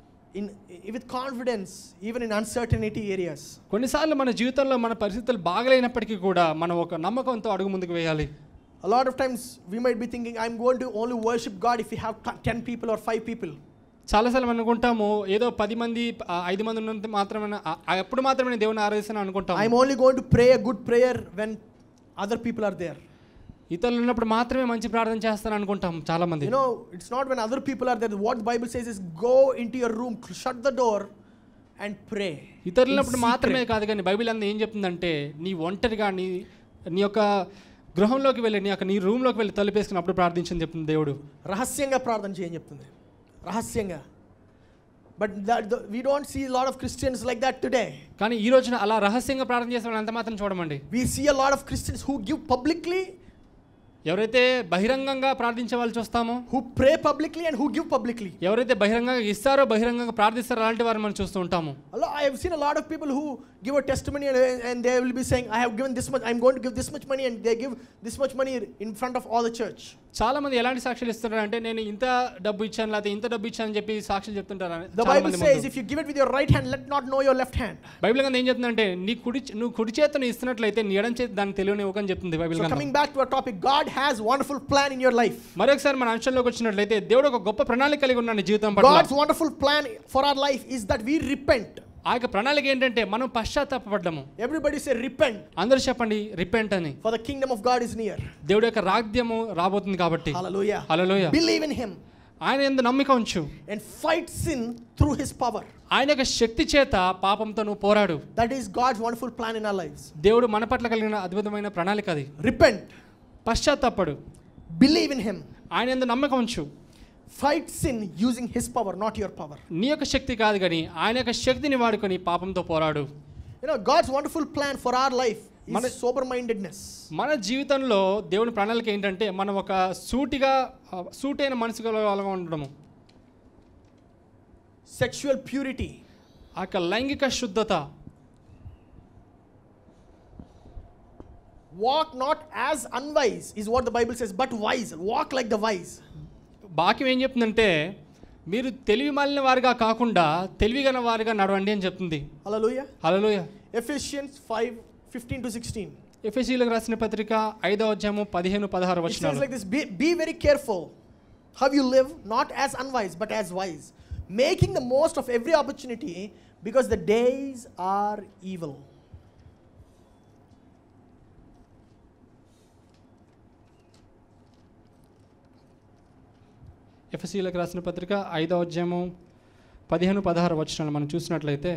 with confidence even in uncertainty areas. కొన్నిసార్లు మన జీవితంలో మన పరిస్థితులు బాగలేనప్పటికీ కూడా మనం ఒక నమ్మకంతో అడుగు ముందుకు వేయాలి. A lot of times we might be thinking, I'm going to only worship God if we have 10 people or 5 people. చాలాసార్లు అనుకుంటాము ఏదో 10 మంది 5 మంది ఉన్నంత మాత్రమే అప్పుడు మాత్రమే దేవుని ఆరాధిస్తాను అనుకుంటాము. I'm only going to pray a good prayer when other people are there. ఇతరులు ఉన్నప్పుడు మాత్రమే మంచి ప్రార్థన చేస్తాను అనుకుంటాం చాలా మంది. You know, it's not when other people are there. What the Bible says is go into your room, shut the door and pray. ఇతరులు ఉన్నప్పుడు మాత్రమే కాదు, కానీ బైబిల్ అంతా ఏం చెప్తుందంటే నీ ఒంటరిగా నీ యొక్క గృహంలోకి వెళ్ళి నీ రూమ్లోకి వెళ్ళి తలుపేసుకున్నప్పుడు ప్రార్థించని చెప్తుంది దేవుడు. రహస్యంగా ప్రార్థన చేయని చెప్తుంది, రహస్యంగా. But we don't see a lot of Christians like that today. కానీ ఈ రోజున అలా రహస్యంగా ప్రార్థన చేసే వాళ్ళని అంత మాత్రం చూడమండి. We see a lot of Christians who give publicly, ఎవరైతే బహిరంగంగా ప్రార్థించే వాళ్ళు చూస్తామో, who pray publicly and who give publicly. ఎవరైతే బహిరంగంగా ఇస్తారో బహిరంగంగా ప్రార్థిస్తారో అలాంటి వారిని మనం చూస్తూ ఉంటాము. I have seen a lot of people who give a testimony and they will be saying, I have given this much, I'm going to give this much money, and they give this much money in front of all the church. చాలా మంది ఎలాంటి సాక్ష్యాలు ఇస్తున్నారు అంటే నేను ఇంత డబ్బు ఇచ్చాను లేకపోతే ఇంత డబ్బు ఇచ్చాను అని చెప్పి సాక్ష్యాలు చెప్తుంటారు. The Bible says if you give it with your right hand, let not know your left hand. Bible గ్రంథం ఏం చెప్తుందంటే నువ్వు కుడి చేతిని ఇస్తున్నట్లయితే నీ ఎడమ చేతి దాన్ని తెలియనివ్వకని చెప్తుంది బైబిల్ గ్రంథం. So coming back to our topic, God has wonderful plan in your life. మరొకసారి మన అంశంలోకి వచ్చినట్లయితే దేవుడు ఒక గొప్ప ప్రణాళిక కలిగి ఉన్నాడు నీ జీవితం పట్ల. God's wonderful plan for our life is that we repent. ఆ యొక్క ప్రణాళిక ఏంటంటే మనం పశ్చాత్తాపపడ్డము. Everybody say repent. అందరూ చెప్పండి రిపెంట్ అని. For the kingdom of God is near. దేవుడి యొక్క రాజ్యము రాబోతుంది కాబట్టి. Hallelujah. Hallelujah. Believe in Him. ఆయన యందు నమ్మిక ఉంచు. And fight sin through His power. ఆయన యొక్క శక్తి చేత పాపంతో నువ్వు పోరాడు. That is God's wonderful plan in our lives. దేవుడు మన పట్ల కలిగిన అద్భుతమైన ప్రణాళిక అది. Repent. పశ్చాత్తాపడు. Believe in Him. ఆయన యందు నమ్మిక ఉంచు. Fight sin using His power, not your power. నీ యొక్క శక్తి కాదు కానీ ఆయన యొక్క శక్తిని వాడుకొని పాపంతో పోరాడు. You know, God's wonderful plan for our life is sober-mindedness. మన జీవితంలో దేవుని ప్రణాళిక ఏంటంటే మనం ఒక సూటైన మనసు గలవాళ్ళగా ఉండడము. Sexual purity. ఆ యొక్క లైంగిక శుద్ధత. Walk not as unwise is what the Bible says, but wise. Walk like the wise. వాక్యం ఏం చెప్తుందంటే మీరు తెలివి మాలిన వారిగా కాకుండా తెలివిగల వారిగా నడవండి అని చెప్తుంది. Hallelujah. హల్లెలూయా. Ephesians 5:15-16. ఎఫెసీయులకు రాసిన పత్రిక 5వ అధ్యాయము 15-16 It వచనాలు. says like this, be very careful how you live, not as unwise but as wise, making the most of every opportunity because the days are evil. ఎఫెసీయులకు రాసిన పత్రిక 5వ అధ్యాయము 15-16 వచనాలు మనం చూసినట్లయితే,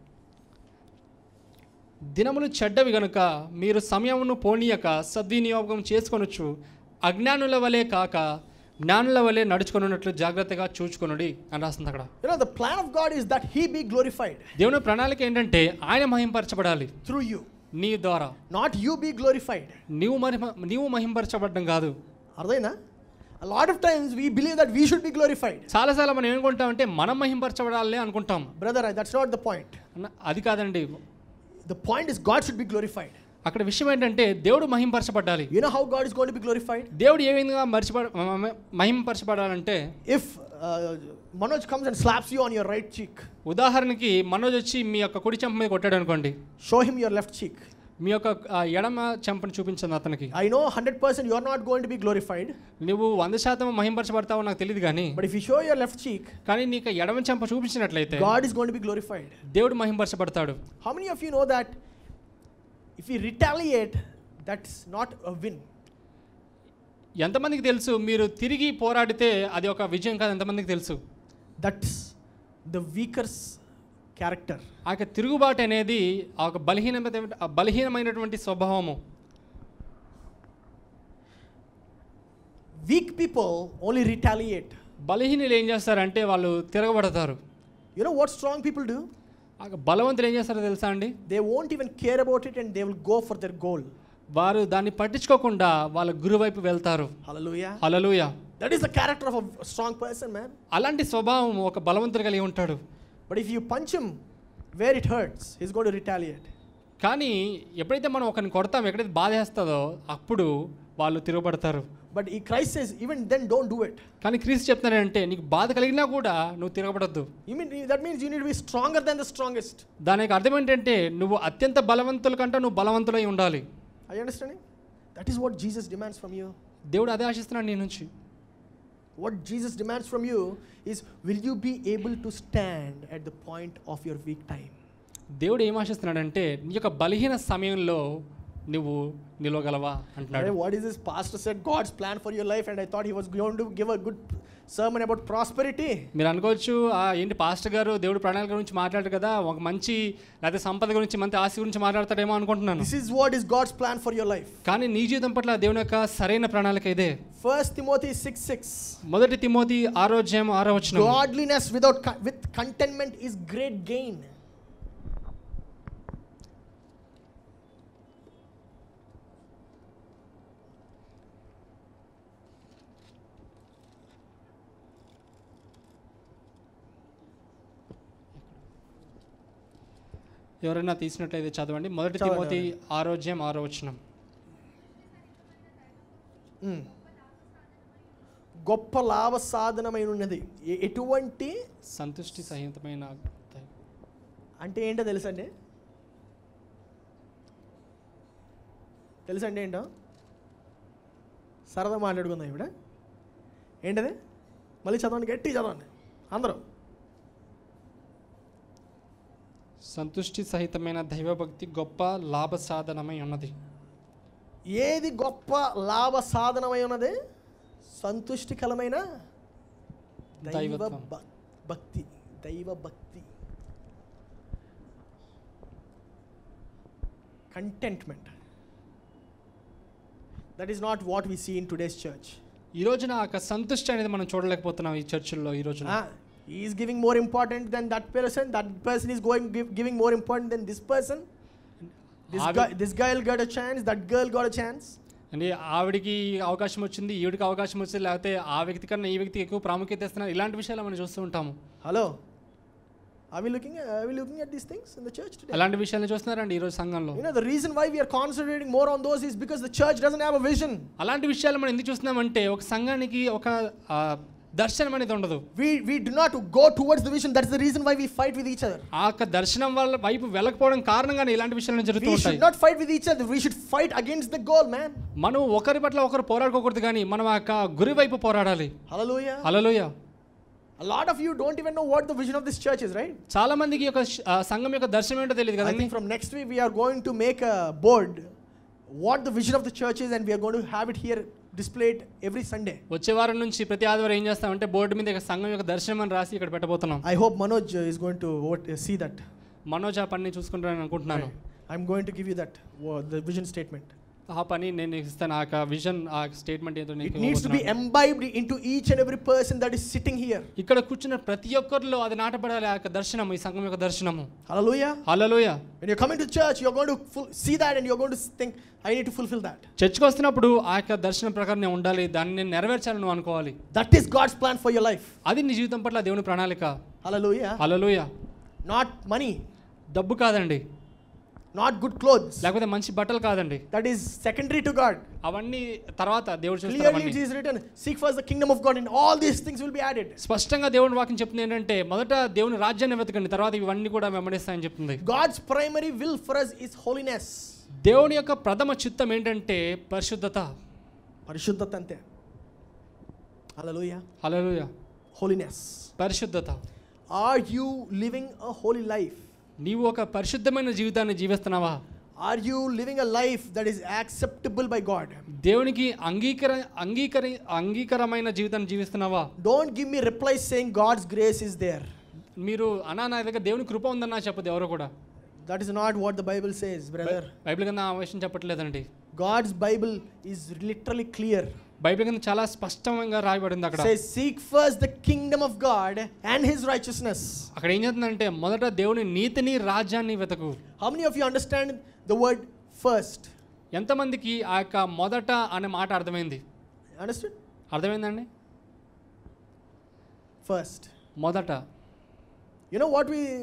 దినములు చెడ్డవి గనుక మీరు సమయమును పోనీయక సద్వినియోగం చేసుకొనొచ్చు, అజ్ఞానుల వలె కాక జ్ఞానుల వలె నడుచుకొనున్నట్లు జాగ్రత్తగా చూచుకొనుడి అని రాస్తుంది అక్కడ. You know, the plan of God is that He be glorified. దేవుని ప్రణాళిక ఏంటంటే ఆయన మహింపరచబడాలి through you, నీ ద్వారా. not you be glorified. నీవు మహింపరచబడడం కాదు. అర్థమైనా? A lot of times we believe that we should be glorified. చాలాసార్లు మనం ఏమనుకుంటామంటే మనం మహింపరచబడాలి అనుకుంటాం. Brother, that's not the point. అది కాదండి. The point is God should be glorified. అక్కడ విషయం ఏంటంటే దేవుడు మహింపరచబడాలి. You know how God is going to be glorified? దేవుడు ఏ విధంగా మహింపరచబడాలంటే, if Manoj comes and slaps you on your right cheek, ఉదాహరణకి మనోజ్ వచ్చి మీ యొక్క కుడి చెంప మీద కొట్టాడు అనుకోండి, show him your left cheek. మీ యొక్క ఎడమ చెంపను చూపించండి అతనికి. I know 100% you are not going to be glorified. నువ్వు 100% మహింపరచబడతావో నాకు తెలియదు కానీ, but if you show your left cheek, కానీ నీకు ఎడమ చెంప చూపించినట్లయితే God is going to be glorified. దేవుడు మహింపరచబడతాడు. How many of you know that if we retaliate, that's not a win? ఎంతమందికి తెలుసు మీరు తిరిగి పోరాడితే అది ఒక విజయం కాదు? ఎంతమందికి తెలుసు? That's the weaker character. ఆ తిరుగుబాటు అనేది ఆ ఒక బలహీనమైనటువంటి స్వభావము. Weak people only retaliate. బలహీనులు ఏం చేస్తారంటే వాళ్ళు తిరగబడతారు. You know what strong people do? ఆ బలవంతులు ఏం చేస్తారో తెలుసా అండి? They won't even care about it and they will go for their goal. వారు దాన్ని పట్టించుకోకుండా వాళ్ళ గురు వైపు వెళ్తారు. Hallelujah. Hallelujah. That is the character of a strong person, man. అలాంటి స్వభావం ఒక బలవంతుడు కలిగి ఉంటాడు. But if you punch him where it hurts, he's going to retaliate. కానీ ఎప్పుడైతే మనం ఒకరిని కొడతాం, ఎక్కడైతే బాధ వేస్తుందో అప్పుడు వాళ్ళు తిరగబడతారు. But Christ says, even then don't do it. కానీ క్రీస్తు చెప్తున్నాడంటే నీకు బాధ కలిగినా కూడా నువ్వు తిరగబడద్దు. That means you need to be stronger than the strongest. దానికి అర్థం ఏంటంటే నువ్వు అత్యంత బలవంతుల కంటే నువ్వు బలవంతులై ఉండాలి. Are you understanding? That is what Jesus demands from you. దేవుడు అదే ఆశిస్తున్నాడు నీ నుంచి. What Jesus demands from you is, will you be able to stand at the point of your weak time? దేవుడు ఏం ఆశిస్తున్నాడంటే నీ యొక్క బలహీన సమయంలో నువ్వు నిలవగలవా అంటున్నాడు. What is this pastor said God's plan for your life and I thought he was going to give a good sermon about prosperity. మీరు అనుకోవచ్చు ఏంటి పాస్టర్ గారు దేవుడు ప్రణాళిక గురించి మాట్లాడారు కదా, ఒక మంచి లేదా సంపద గురించి మంచి ఆశ గురించి మాట్లాడతాడేమో అనుకుంటున్నాను. This is what is God's plan for your life. కానీ నీ జీవితం పట్ల దేవుని యొక్క సరైన ప్రణాళిక ఇదే. 1 Timothy 6:6. మొదటి Timothy 6:6. Godliness with contentment is great gain. ఎవరైనా తీసినట్లయితే చదవండి. మొదటి తిమోతి 6:6. గొప్ప లాభ సాధనమైన ఉన్నది ఎటువంటి సంతుష్టి సహితమైన అంటే ఏంటో తెలుసండి? తెలుసండి ఏంటో? సరదా మాట్లాడుకుందాం ఇప్పుడు. ఏంటది? మళ్ళీ చదవండి, గట్టి చదవండి అందరూ. సంతుష్టి సహితమైన దైవభక్తి గొప్ప లాభ సాధనమై ఉన్నది. ఏది గొప్ప లాభ సాధనమై ఉన్నది? సంతుష్టికరమైన భక్తి. దైవ భక్తి, contentment. That is not what we see in today's church. ఈ రోజున ఆ సంతుష్టి అనేది మనం చూడలేకపోతున్నాం ఈ చర్చిల్లో. ఈ రోజున he is giving more important than that person is giving more important than this person. This guy got a chance, that girl got a chance. అంటే ఆవిడికి అవకాశం వచ్చింది, ఈవిడికి అవకాశం వచ్చింది, లేకపోతే ఆ వ్యక్తి కన్నా ఈ వ్యక్తి ఎక్కువ ప్రాముఖ్యత ఇస్తున్నారు. ఇలాంటి విషయాలు మనం చూస్తూ ఉంటాము. Hello, are we looking at these things in the church today? అలాంటి విషయాలను చూస్తున్నారండి ఈ రోజు సంఘంలో. You know, the reason why we are concentrating more on those is because the church doesn't have a vision. అలాంటి విషయాలు మనం ఎందుకు చూస్తున్నామంటే ఒక సంఘానికి ఒక దర్శనం అనేది ఉండదు. We do not go towards the vision. That's the reason why we fight with each other. ఆ దర్శనం వల్ల వైపు వెళ్ళకపోవడం కారణంగానే ఇలాంటి విషయాలు జరుగుతూ ఉంటాయి. We should not fight with each other. We should fight against the goal, man. మనం ఒకరి పట్ల ఒకరు పోరాడుకోకూడదు, కానీ మనం ఆ గురి వైపు పోరాడాలి. Hallelujah. Hallelujah. A lot of you don't even know what the vision of this church is, right? చాలా మందికి ఒక సంఘం యొక్క దర్శనం ఏంటో తెలియదు కదా. I think from next week we are going to make a board what the vision of the church is and we are going to have it here displayed every Sunday. వచ్చే వారం నుంచి ప్రతి ఆదివారం ఏం చేస్తామంటే బోర్డు మీద సంఘం యొక్క దర్శనం అని రాసి ఇక్కడ పెట్టబోతున్నాం. I hope Manoj is going to see that. Manoj ఆ పని చూసుకుంటారని అనుకుంటున్నాను. I'm going to give you that the vision statement. ఆ పని నేను ఇస్తాను, ఆ విజన్, ఆ స్టేట్మెంట్ ఏదో It needs to be imbibed into each and every person that is sitting here. ఇక్కడ కూర్చున్న ప్రతి ఒక్కరిలో అది నాటబడాలి, ఆ యొక్క దర్శనం, ఈ సంఘం యొక్క దర్శనము. Hallelujah. Hallelujah. When you're coming to church, you're going to see that and you're going to think, I need to fulfill that. చర్చ్కి వస్తున్నప్పుడు ఆ యొక్క దర్శనం ప్రకారం నేను ఉండాలి, దాన్ని నేను నెరవేర్చాలని నువ్వు అనుకోవాలి. That is God's plan for your life. అది నీ జీవితం పట్ల దేవుని ప్రణాళిక. Hallelujah. హల్లెలూయా. Not money, డబ్బు కాదండి, not good clothes. లేకపోతే మంచి బట్టలు కాదండి, That is secondary to God. అవన్నీ తర్వాత దేవుడు చూస్తాడు. Clearly అవన్నీ it is written, seek first the kingdom of God and all these things will be added. స్పష్టంగా దేవుని వాక్యం చెప్తుంది ఏంటంటే మొదట దేవుని రాజ్యాన్ని వెతకండి, తర్వాత ఇవన్నీ కూడా వెంబడిస్తాయని చెప్తుంది. God's primary will for us is holiness. దేవుని యొక్క ప్రథమ చిత్తం ఏంటంటే పరిశుద్ధత. పరిశుద్ధత అంతే. Hallelujah. హల్లెలూయా. Holiness. పరిశుద్ధత. Are you living a holy life? నీవు ఒక పరిశుద్ధమైన జీవితాన్ని జీవిస్తున్నావా? Are you living a life that is acceptable by God? దేవునికి అంగీకరమైన జీవితాన్ని జీవిస్తున్నావా? Don't give me replies saying God's grace is there. మీరు నా దగ్గర దేవుని కృప ఉందన్నా చెప్పదు ఎవరు కూడా. That is not what the Bible says, brother. Bible కింద ఆ విషయం చెప్పట్లేదండి. God's Bible is literally clear. బైబిల్ కింద చాలా స్పష్టంగా రాయబడింది అక్కడ. Says seek first the kingdom of God and his righteousness. అక్కడ ఏం చెప్తుందంటే మొదట దేవుని నీతిని, రాజ్యాన్ని వెతకు. How many of you understand the word first? ఎంతమందికి ఆ యొక్క మొదట అనే మాట అర్థమైంది? Understood? అర్థమైందండి? First. మొదట. You know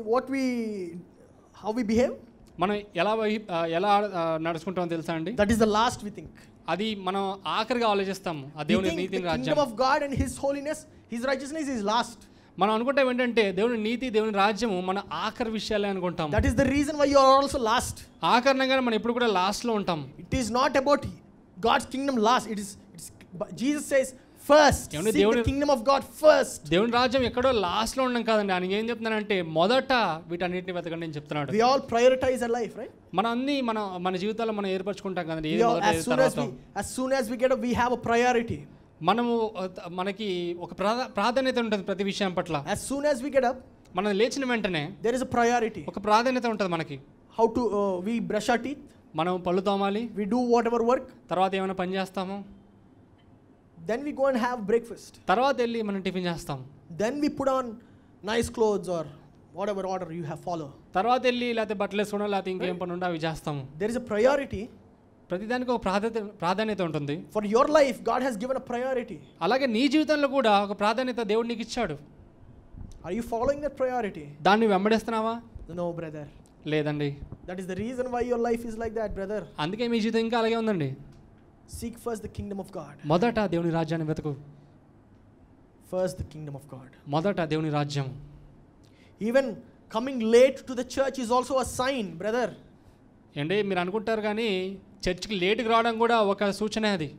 how we behave? మనం ఎలా నడుచుకుంటామో తెలుసా అండి? That is the last we think. అది మనం ఆఖరిగా ఆలోచిస్తాము. ఆ దేవుని నీతిని, the రాజ్యం. kingdom of God and his holiness, his righteousness is last. మనం అనుకుంటాం ఏంటంటే దేవుని నీతి, దేవుని రాజ్యము మన ఆఖరి విషయాలే అనుకుంటాం. That is the reason why you are also last. ఆ కారణంగానే మనం ఎప్పుడు కూడా లాస్ట్ లో ఉంటాం. It is not about God's kingdom last. It's Jesus says first. Seek the kingdom of God first. దేవుని రాజ్యం ఎక్కడో లాస్ట్ లో ఉండడం కాదండి. ఆయన ఏం చెప్తున్నానంటే మొదట వీటన్నిటిని వెతకండి అని చెప్తున్నాడు. We all prioritize our life, right? మన జీవితాల్లో మనం ఏర్పరచుకుంటాం కదండి. As soon as we get up, we have a priority. మనకి ఒక ప్రాధాన్యత ఉంటుంది ప్రతి విషయం పట్ల. As soon as we get up, మనం లేచిన వెంటనే there is a priority. ఒక ప్రాధాన్యత ఉంటుంది మనకి. How to we brush our teeth. మనం పళ్ళు తోమాలి. We do whatever work. తర్వాత ఏమైనా పని చేస్తాము. Then we go and have breakfast. తర్వాత వెళ్ళి మనం టిఫిన్ చేస్తాం. Then we put on nice clothes or whatever order you have follow. తర్వాత వెళ్ళి లేకపోతే బట్టలు వేసుకోవడం లేకపోతే ఇంకేం పని ఉంటే అవి చేస్తాము. There is a priority. ప్రతిదానికి ఒక ప్రాధాన్యత ఉంటుంది. For your life, God has given a priority. అలాగే నీ జీవితంలో కూడా ఒక ప్రాధాన్యత దేవుడు నీకు ఇచ్చాడు. Are you following that priority? దాన్ని వెంబడిస్తున్నావా? No, brother. లేదండి. That is the reason why your life is like that, brother. అందుకే మీ జీవితం ఇంకా అలాగే ఉందండి. Seek first the kingdom of God. మొదట దేవుని రాజ్యాన్ని వెతుకు. First the kingdom of God. మొదట దేవుని రాజ్యం. Even coming late to the church is also a sign, brother. ఏంటి మీరు అనుకుంటారు కానీ చర్చ్కి లేట్గా రావడం కూడా ఒక సూచనే అది.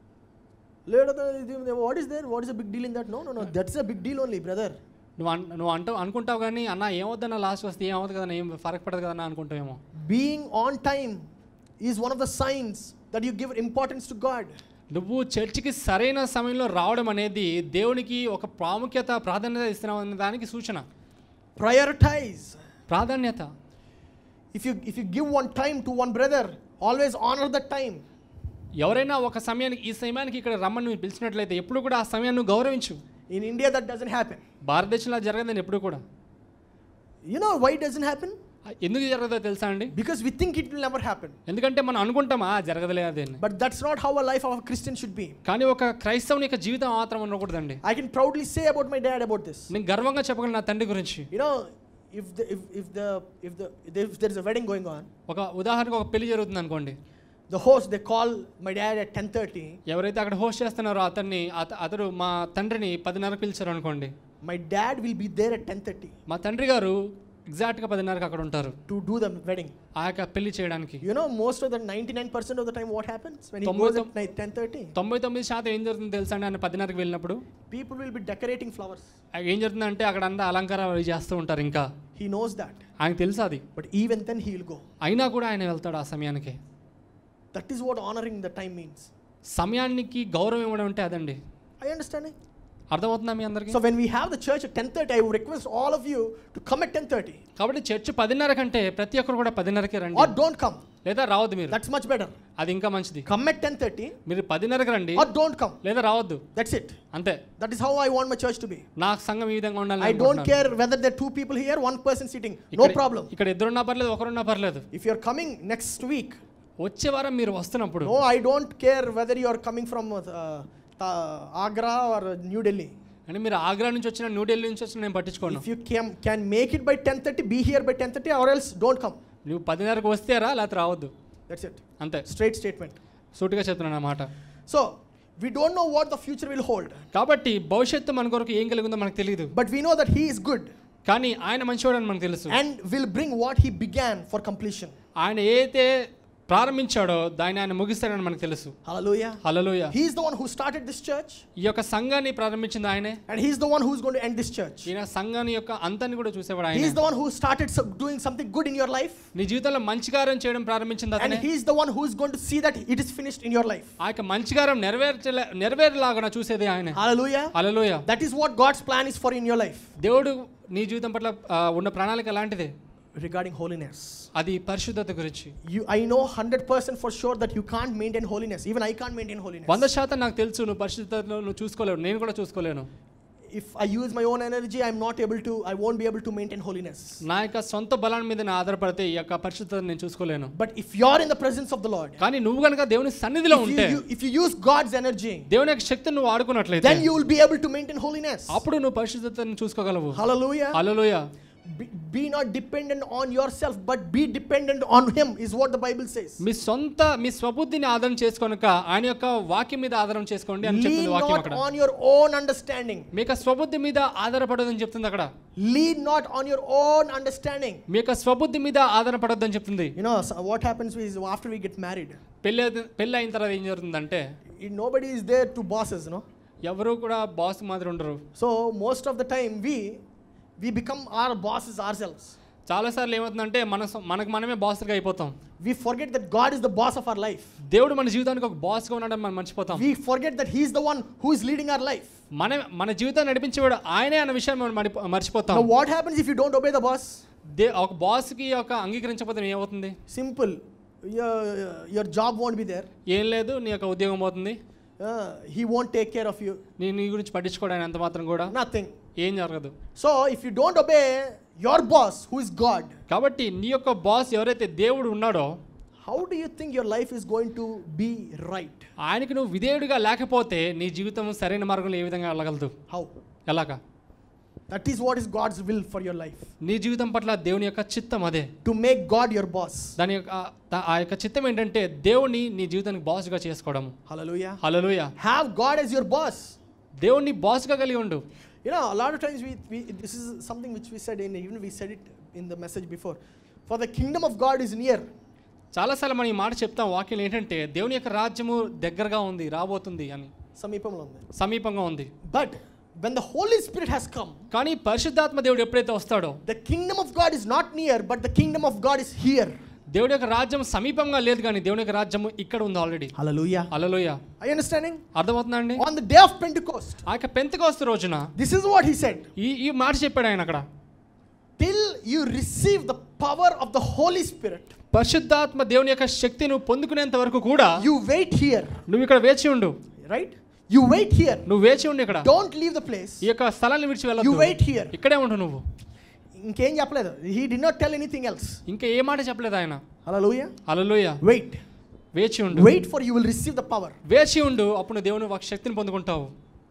What is there? What is a big deal in that? No. That's a big deal only, brother. నువ్వు అనుకుంటావు కానీ అన్న ఏమవుద్దన్న లాస్ట్ వస్తే ఏమవుతుంది కదా, ఏం ఫరక్ పడదు కదా అనుకుంటావేమో. Being on time is one of the signs that you give importance to God. నువ్వు చర్చికి సరైన సమయంలో రావడం అనేది దేవునికి ఒక ప్రాధాన్యత ఇస్తున్నావు అనే దానికి సూచన. Prioritize. ప్రాధాన్యత. If you give one time to one brother, always honor that time. ఎవరైనా ఒక సమయానికి ఈ సమయానికి ఇక్కడ రమ్మని నువ్వు పిలిచినట్లయితే ఎప్పుడు కూడా ఆ సమయాన్ని నువ్వు గౌరవించు. In India that doesn't happen. భారతదేశంలో జరగదని ఎప్పుడు కూడా. You know why it doesn't happen? ఎందుకు జరగదో తెలుసా అండి? Because we think it will never happen. ఎందుకంటే మనం అనుకుంటామా జరగదులే అదే. But that's not how a life of a Christian should be. కానీ ఒక క్రైస్తవుని యొక్క జీవితం మాత్రం ఉండకూడదండి. I can proudly say about my dad about this. నేను గర్వంగా చెప్పగలను నా తండ్రి గురించి. You know, if there is a wedding going on, ఒక ఉదాహరణకు ఒక పెళ్లి జరుగుతుంది అనుకోండి. the host, they call my dad at 10:30. ఎవరైతే అక్కడ హోస్ట్ చేస్తున్నారో అతడు మా తండ్రిని 10:30కి పిలిచారు అనుకోండి. My dad will be there at 10:30. మా తండ్రి గారు ఎగ్జాక్ట్గా 10:30కి అక్కడ ఉంటారు. To do the wedding. ఆ యొక్క పెళ్లి చేయడానికి. You know, most of the 99% of the time what happens when he goes at 10:30? 99% ఏం జరుగుతుందో తెలుసా అండి? ఆయన 10:30కి వెళ్ళినప్పుడు people will be decorating flowers. ఏం జరుగుతుందంటే అక్కడ అంతా అలంకారాలు చేస్తూ ఉంటారు. ఇంకా he knows that. ఆయనకు తెలుసు అది. But even then he will go. అయినా కూడా ఆయన వెళ్తాడు ఆ సమయానికి. That is what honoring the time means. సమయానికి గౌరవం ఇవ్వడం అంటే అదండి. I understand. అర్థమవుతుందా మీ అందరికీ? So when we have the church at 10:30, I would request all of you to come at 10:30. కాబట్టి చర్చ్ 10:30 కంటే ప్రతి ఒక్కరు కూడా 10:30కి రండి. Or don't come. లేదా రావద్దు మీరు. That's much better. అది ఇంకా మంచిది. Come at 10:30 మీరు 10:30కి రండి or don't come. లేదా రావద్దు. That's it. అంతే. That is how I want my church to be. నా సంఘం ఈ విధంగా ఉండాలి. I don't care whether there are 2 people here, 1 person sitting. No problem. ఇక్కడ ఇద్దరున్నా పర్లేదు, ఒకరున్నా పర్లేదు. If you are coming next week, వచ్చే వారం మీరు వస్తున్నప్పుడు, no, I don't care whether you are coming from Agra or New Delhi. అంటే మీరు ఆగ్రా నుంచి వచ్చిన, న్యూఢిల్లీ నుంచి వచ్చిన నేను పట్టించుకోను. If you can make it by 10:30, be here by 10:30 or else don't come. నువ్వు 10:30కి వస్తేరా లేకపోతే రావద్దు. That's it. అంతే. Straight statement. సూటిగా చెప్తున్నాను అన్నమాట. So we don't know what the future will hold. కాబట్టి భవిష్యత్తు మన కొరకు ఏం కలిగి ఉందో మనకు తెలియదు. But we know that he is good. కానీ ఆయన మంచివాడు అని మనకు తెలుసు. And will bring what he began for completion. ఆయన ఏదైతే ప్రారంభించాడో దాన్ని ఆయన ముగిస్తాడని మనకు తెలుసు. Hallelujah. Hallelujah. He is the one who started this church. ఈ యొక్క సంఘాన్ని ప్రారంభించింది ఆయనే. And he is the one who is going to end this church. ఈయన సంఘాన్ని యొక్క అంతాన్ని కూడా చూసేవాడు He ఆయనే. is the one who started doing something good in your life. నీ జీవితంలో మంచి కార్యం చేయడం ప్రారంభించింది And అతనే. he is the one who is going to see that it is finished in your life. ఆ యొక్క మంచి కార్యం నెరవేరేలాగా చూసేది ఆయనే. Hallelujah. Hallelujah. That is what God's plan is for in your life. దేవుడు నీ జీవితం పట్ల ఉన్న ప్రణాళిక అలాంటిదే. Regarding holiness. అది పరిశుద్ధత గురించి. I know 100% for sure that you can't maintain holiness. Even I can't maintain holiness. 100% నాకు తెలుసు నువ్వు పరిశుద్ధతను నువ్వు చూసుకోలేవు, నేను కూడా చూసుకోలేను. If I use my own energy, I won't be able to maintain holiness. నా యొక్క సొంత బలాన్ని మీద నేను ఆధారపడితే ఈ యొక్క పరిశుద్ధతను నేను చూసుకోలేను. But if you are in the presence of the Lord, కానీ నువ్వు కనుక దేవుని సన్నిధిలో ఉంటే, if you use God's energy, దేవుని యొక్క శక్తిని నువ్వు వాడుకున్నట్లయితే, then you will be able to maintain holiness. అప్పుడు నువ్వు పరిశుద్ధతను చూసుకోగలవు. Hallelujah. Hallelujah. Be not dependent on yourself, but be dependent on him, is what the Bible says. మీ స్వబుద్ధిని ఆధారం చేసుకొనక ఆయన యొక్క వాక్యం మీద ఆధారం చేసుకోండి అని చెప్తుంది వాక్యం అక్కడ. Lean not on your own understanding. మీకు స్వబుద్ధి మీద ఆధారపడదని చెప్తుంది అక్కడ. Lean not on your own understanding. మీకు స్వబుద్ధి మీద ఆధారపడొద్దని చెప్తుంది. You know what happens is after we get married, పెళ్ళి అయిన తర్వాత ఏం జరుగుతుందంటే, nobody is there to bosses, no? ఎవరు కూడా బాస్ మాదిరి ఉండరు. So most of the time we become our bosses ourselves. చాలాసార్లు ఏమవుతుందంటే మనకు మనమే బాస్గా అయిపోతాం. We forget that God is the boss of our life. దేవుడు మన జీవితానికి ఒక బాస్గా ఉన్నాడని మనం మర్చిపోతాం. We forget that he is the one who is leading our life. మన జీవితాన్ని నడిపించేవాడు ఆయనే అన్న విషయాన్ని మనం మర్చిపోతాం. Now what happens if you don't obey the boss? ఒక బాస్కి ఒక అంగీకరించకపోతే ఏమవుతుంది? Simple. Your job won't be there. ఏం లేదు, నీ యొక్క ఉద్యోగం పోతుంది. He won't take care of you. నీ గురించి పట్టించుకోవడానికి అంత మాత్రం కూడా nothing. ఏం జరగదు. So if you don't obey your boss who is God, కాబట్టి నీ యొక్క బాస్ ఎవరైతే దేవుడు ఉన్నాడో, how do you think your life is going to be right? ఆయనకి నువ్వు విధేయుడిగా లేకపోతే నీ జీవితం సరైన మార్గంలో ఏ విధంగా వెళ్ళగలదు? How? ఎలాగా? That is what is God's will for your life. నీ జీవితం పట్ల దేవుని యొక్క చిత్తం అదే. To make God your boss. దాని యొక్క ఆ యొక్క చిత్తం ఏంటంటే దేవుని నీ జీవితానికి బాస్గా చేసుకోవడం. Hallelujah. Hallelujah. Have God as your boss. దేవుని బాస్గా కలిగి ఉండు. You know, a lot of times we this is something which we said we said it in the message before. For the kingdom of God is near. చాలాసార్లు మనం ఈ మాట చెప్తాం వాక్యం ఏంటంటే దేవుని యొక్క రాజ్యము దగ్గరగా ఉంది, రాబోతుంది అని. సమీపంగా ఉంది. But when the Holy Spirit has come, కానీ పరిశుద్ధాత్మ దేవుడు ఎప్పుడైతే వస్తాడో, the kingdom of God is not near, but the kingdom of God is here. దేవుడి యొక్క రాజ్యం సమీపంగా లేదు కానీ దేవుని యొక్క రాజ్యం ఇక్కడ ఉంది already. Hallelujah. Hallelujah. Are you understanding? అర్థమవుతుందా అండి? On the day of Pentecost, ఆ యొక్క పెంతెకోస్తు రోజున this is what he said. ఈ మాట చెప్పాడు ఆయన అక్కడ. Till you receive the power of the Holy Spirit, పరిశుద్ధాత్మ దేవుని యొక్క శక్తిని నువ్వు పొందుకునేంత వరకు కూడా you wait here. నువ్వు ఇక్కడ వేచి ఉండు. Right? You wait here. నువ్వు వేచి ఉండు ఇక్కడ. Don't leave the place. ఈ యొక్క స్థలాన్ని విడిచి వెళ్ళొద్దు. You wait here. ఇక్కడే ఉండు నువ్వు. ఇంకేం చెప్పలేదు. He did not tell anything else. ఇంకా ఏ మాట చెప్పలేదు ఆయన. Hallelujah. హల్లెలూయా. Wait. వేచి ఉండు. Wait for you will receive the power. వేచి ఉండు, అప్పుడు దేవుని శక్తిని పొందుకుంటావు.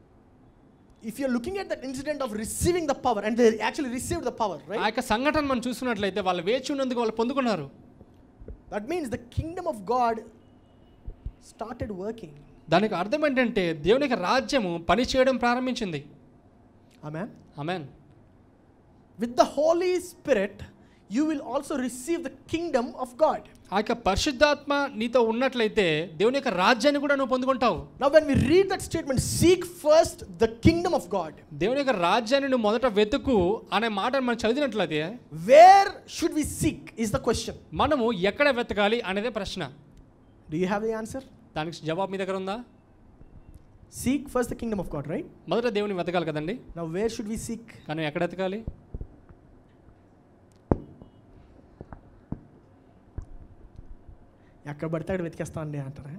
If you are looking at that incident of receiving the power, and they actually received the power, right? ఆ యొక్క సంఘటన మనం చూస్తున్నట్లయితే వాళ్ళు వేచి ఉన్నందుకు వాళ్ళు పొందుకున్నారు. That means the kingdom of God started working. దానికి అర్థం ఏంటంటే దేవుని యొక్క రాజ్యము పని చేయడం ప్రారంభించింది. Amen. Amen. With the Holy Spirit you will also receive the kingdom of God. ఆ యొక్క పరిశుద్ధాత్మ నీతో ఉన్నట్లయితే దేవుని యొక్క రాజ్యాన్ని కూడా నువ్వు పొందుకుంటావు. Now when we read that statement, seek first the kingdom of God, దేవుని యొక్క రాజ్యాన్ని నువ్వు మొదట వెతుకు అనే మాట మనం చదివినట్లయితే, where should we seek is the question. మనము ఎక్కడ వెతకాలి అనేదే ప్రశ్న. Do you have the answer? దానికి జవాబు మీ దగ్గర ఉందా? Seek first the kingdom of God, right? మొదట దేవుని వెతకాలి కదండి. Now where should we seek? కానీ ఎక్కడ వెతకాలి? ఎక్కడ పడితే అక్కడ వెతికేస్తామండి అంటారా?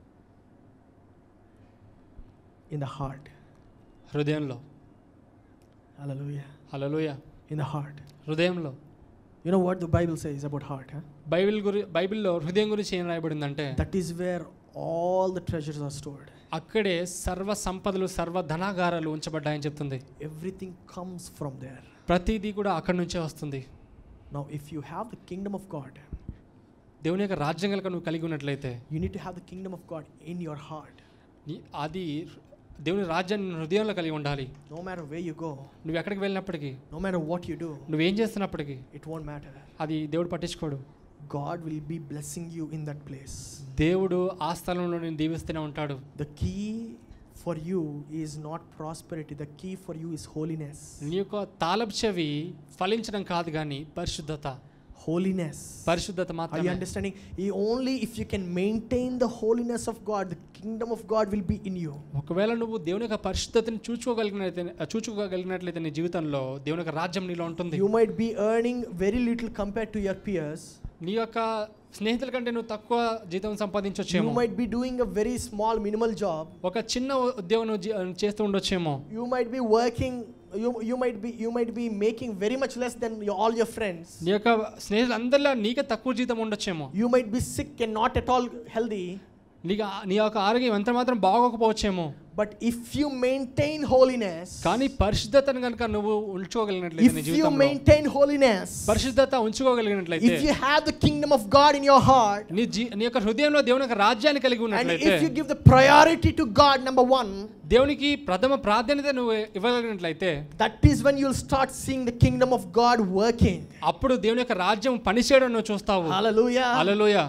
In the heart. హృదయంలో. Hallelujah. Hallelujah. In the heart. హృదయంలో. You know what the Bible says about heart, huh? బైబిల్లో హృదయం గురించి ఏం రాయబడిందంటే, that is where all the treasures are stored. అక్కడే సర్వ సంపదలు, సర్వ ధనాగారాలు ఉంచబడ్డాయని చెప్తుంది. Everything comes from there. ప్రతిదీ కూడా అక్కడి నుంచే వస్తుంది. Now if you have the kingdom of God, దేవుని యొక్క రాజ్యం కనుక నువ్వు కలిగి ఉన్నట్లయితే, you need to have the kingdom of God in your heart. అది దేవుని రాజ్యాన్ని హృదయంలో కలిగి ఉండాలి. No matter where you go, నువ్వు ఎక్కడికి వెళ్ళినప్పటికీ, no matter what you do, నువ్వేం చేస్తున్నప్పటికీ, it won't matter. అది దేవుడు పట్టించుకోడు. God will be blessing you in that place. దేవుడు ఆ స్థలంలో నిన్ను దీవిస్తూనే ఉంటాడు. The key for you is not prosperity. The key for you is holiness. నీ యొక్క తాళపు చెవి ఫలించడం కాదు కానీ పరిశుద్ధత. Holiness. పరిశుద్ధత Are you మాత్రమే. understanding? Only if you can maintain the holiness of God, the kingdom of God will be in you. ఒకవేళ నువ్వు దేవుని యొక్క పరిశుద్ధతని చూచుకోగలిగినట్లయితే నీ జీవితంలో దేవుని యొక్క రాజ్యం నీలో ఉంటుంది. You might be earning very little compared to your peers. నీ యొక్క స్నేహితుల కంటే నువ్వు తక్కువ జీతం సంపాదించొచ్చేమో. You might be doing a very small minimal job. ఒక చిన్న ఉద్యోగం నువ్వు చేస్తూ ఉండొచ్చేమో. You might be working, you might be making very much less than all your friends. నీ యొక్క స్నేహితులందరిలో నీకే తక్కువ జీతం ఉండొచ్చేమో. You might be sick and not at all healthy. నీ యొక్క ఆరోగ్యం ఎంత మాత్రం బాగోకపోవచ్చేమో. But if you maintain holiness, కానీ పరిశుద్ధతను కనుక నువ్వు ఉంచుకోగలిగినట్లయితే నీ if you జీవితంలో maintain holiness, పరిశుద్ధత ఉంచుకోగలిగినట్లయితే, if you have the kingdom of God in your heart, నీ యొక్క హృదయంలో దేవుని యొక్క రాజ్యాన్ని కలిగి and ఉన్నట్లయితే, if you give the priority to God, number one, దేవునికి ప్రథమ ప్రాధాన్యత నువ్వు ఇవ్వగలిగినట్లయితే, that is when you'll start seeing the kingdom of God working. అప్పుడు దేవుని యొక్క రాజ్యం పనిచేయడం నువ్వు చూస్తావు. Hallelujah. Hallelujah.